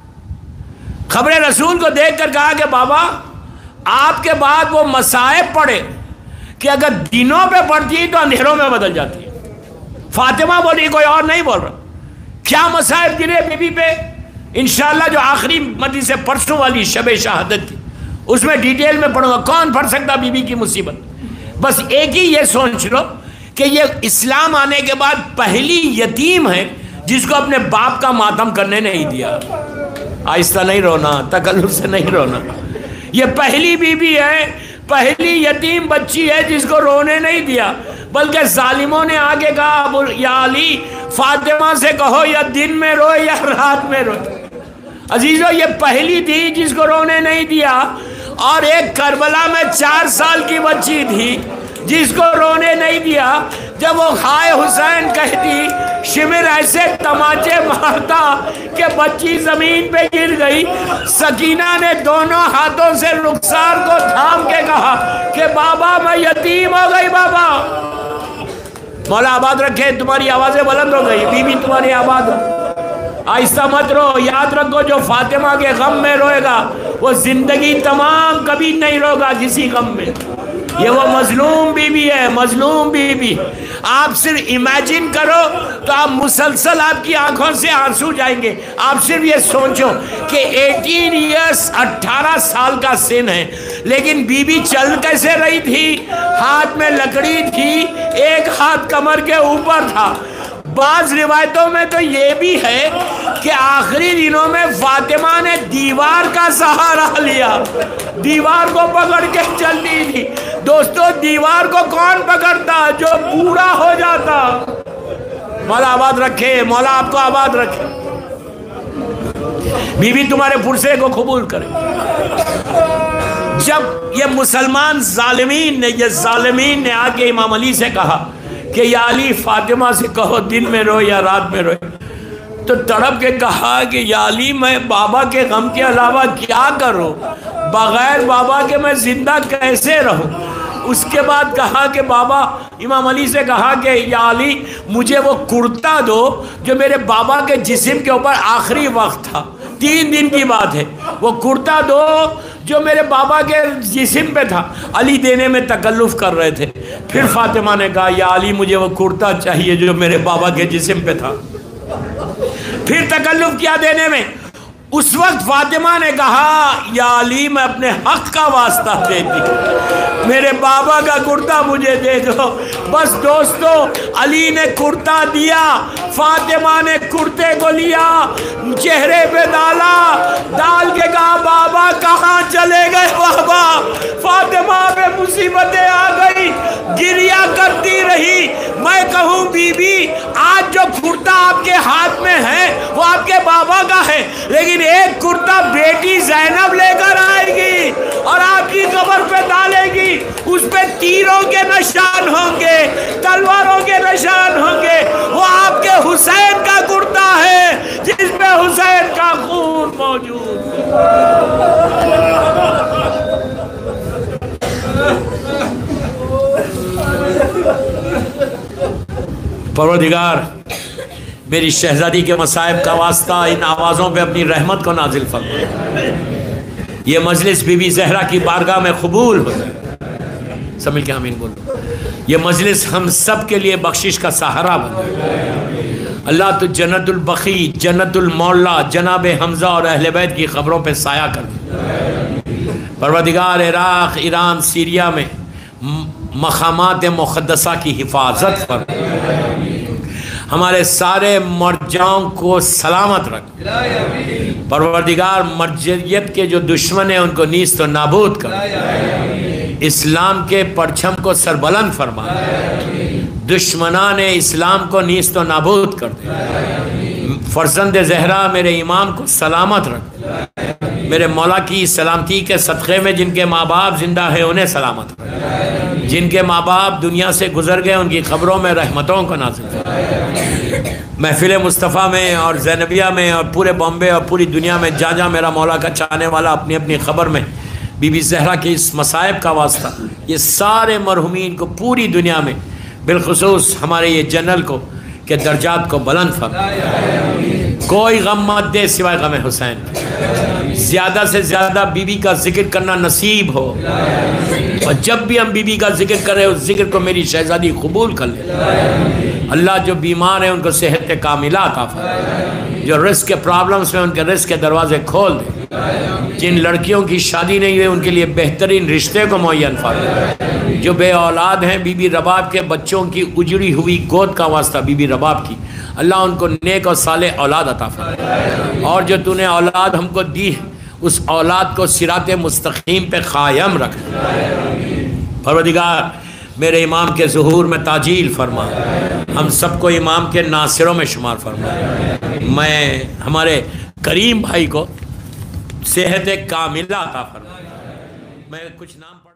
खबरें रसूल को देखकर कहा कि बाबा आपके बाद वो मसाइब पड़े कि अगर दिनों पे पड़ती तो अंधेरों में बदल जाती है। फातिमा बोली, कोई और नहीं बोल रहा। क्या मसाइब गिरे बीबी पे, इंशाअल्लाह जो आखिरी मजलिस से परसों वाली शब शहादत थी उसमें डिटेल में पढ़ूंगा। कौन पढ़ सकता बीबी की मुसीबत। बस एक ही ये सोच लो कि ये इस्लाम आने के बाद पहली यतीम है जिसको अपने बाप का मातम करने नहीं दिया। आहिस्ता नहीं रोना, तकल्लुफ से नहीं रोना। ये पहली बीबी है, पहली यतीम बच्ची है जिसको रोने नहीं दिया, बल्कि जालिमों ने आगे कहा, या अली फातिमा से कहो या दिन में रोए या रात में रोए। अजीजों, ये पहली थी जिसको रोने नहीं दिया। और एक करबला में 4 साल की बच्ची थी जिसको रोने नहीं दिया। जब वो हाय हुसैन कहती, शिमिर ऐसे तमाचे मारता कि बच्ची जमीन पे गिर गई। सकीना ने दोनों हाथों से रुखसार को थाम के कहा कि बाबा मैं यतीम हो गई। बाबा मौला आबाद रखे, तुम्हारी आवाजें बुलंद हो गई, बीबी तुम्हारी आबाद हो। आहिस्ता मत रो, याद रखो जो फातिमा के गम में रोएगा वो जिंदगी तमाम कभी नहीं रोगा किसी गम में। ये वो मजलूम बीबी है, मजलूम बीबी। आप सिर्फ इमेजिन करो तो आप मुसलसल आपकी आंखों से आंसू जाएंगे। आप सिर्फ ये सोचो कि 18 इयर्स 18 साल का सिन है, लेकिन बीबी चल कैसे रही थी? हाथ में लकड़ी थी, एक हाथ कमर के ऊपर था। बाज रिवायतों में तो ये भी है कि आखिरी दिनों में फातिमा ने दीवार का सहारा लिया, दीवार को पकड़ के चलती थी। दोस्तों, दीवार को कौन पकड़ता? जो बूढ़ा हो जाता। मौला आबाद रखे, मौला आपको आबाद रखे, बीबी तुम्हारे पुरसे को कबूल करे। जब ये मुसलमान जालिमीन ने आके इमाम अली से कहा कि या अली, फातिमा से कहो दिन में रोए या रात में रोए, तो तड़प के कहा कि या अली, मैं बाबा के गम के अलावा क्या करूं? बगैर बाबा के मैं जिंदा कैसे रहूं? उसके बाद कहा कि बाबा, इमाम अली से कहा कि या अली, मुझे वो कुर्ता दो जो मेरे बाबा के जिस्म के ऊपर आखिरी वक्त था, 3 दिन की बात है। वो कुर्ता दो जो मेरे बाबा के जिस्म पे था। अली देने में तकल्लुफ़ कर रहे थे। फिर फातिमा ने कहा, या अली, मुझे वो कुर्ता चाहिए जो मेरे बाबा के जिस्म पे था। फिर तकल्लुफ़ किया देने में। उस वक्त फातिमा ने कहा, या अली, मैं अपने हक का वास्ता देती, मेरे बाबा का कुर्ता मुझे दे दो। बस दोस्तों, अली ने कुर्ता दिया, फातिमा ने कुर्ते को लिया, चेहरे पे डाला, डाल के कहा, बाबा कहाँ चले गए बाबा? फातिमा पे मुसीबतें आ गई, गिरिया करती रही। मैं कहूँ बीबी, आज जो कुर्ता आपके हाथ में है वो आपके बाबा का है, लेकिन एक कुर्ता बेटी ज़ैनब लेकर आएगी और आपकी कब्र पे डालेगी। उस पे तीरों के निशान होंगे, तलवारों के निशान होंगे। वो आपके हुसैन का कुर्ता है जिसमें हुसैन का खून मौजूद है। परवरदिगार, मेरी शहजादी के मसाइब का वास्ता इन आवाज़ों पे अपनी रहमत को नाजिल फरमा। ये मजलिस बीबी ज़हरा की बारगाह में कबूल हो जाए। समझ के आमीन बोलो। ये मजलिस हम सब के लिए बख्शिश का सहारा बने। अल्लाह तो जन्नतुल बखी, जन्नतुल मौला, जनाब हमज़ा और अहले बैत की ख़बरों पे साया कर दे। परवरदिगार, इराक़, ईरान, सीरिया में मकामात मुक़द्दसा की हिफाजत कर, हमारे सारे मर्जाओं को सलामत रख। परवरदिगार, मर्जियत के जो दुश्मन हैं उनको नीस्त व नाबूद कर। इस्लाम के परचम को सरबलंद फरमा। दुश्मनान इस्लाम को नीस्त व नाबूद कर दे। फर्जंद ज़हरा मेरे इमाम को सलामत रख। मेरे मौला की सलामती के सदक़े में जिनके माँ बाप जिंदा है उन्हें सलामत रख। जिनके माँ बाप दुनिया से गुजर गए उनकी ख़बरों में रहमतों को नाज़िल कर। महफिल मुस्तफ़ा में और ज़ैनबिया में और पूरे बॉम्बे और पूरी दुनिया में जहाँ जहाँ मेरा मौला का चाहने वाला अपनी अपनी ख़बर में बीबी ज़हरा के इस मसाइब का वास्ता, ये सारे मरहुमीन को पूरी दुनिया में, बिलखुसूस हमारे ये जनरल को के दर्जात को बुलंद फरमा। कोई गम मत दे सिवाय गम हुसैन। ज़्यादा से ज़्यादा बीबी का जिक्र करना नसीब हो, और जब भी हम बीबी का जिक्र करें उस जिक्र को मेरी शहजादी कबूल कर ले। अल्लाह जो बीमार है उनको सेहत कामिला अता फरमा। जो रिस्क के प्रॉब्लम्स में उनके रिस्क के दरवाजे खोल दे। जिन लड़कियों की शादी नहीं हुई उनके लिए बेहतरीन रिश्ते को मुय्यन फरमा। जो बे औलाद हैं, बीबी रबाब के बच्चों की उजड़ी हुई गोद का वास्ता बीबी रबाब की, अल्लाह उनको नेक और साले औलाद अता फरमा। और जो तूने औलाद हमको दी उस औलाद को सिराते मुस्तकीम पे कायम रख। परवरदिगार, मेरे इमाम के ज़ुहूर में ताजील फरमा। हम सबको इमाम के नासिरों में शुमार फरमा। मैं हमारे करीम भाई को सेहत कामिला अता फरमा। मैं कुछ नाम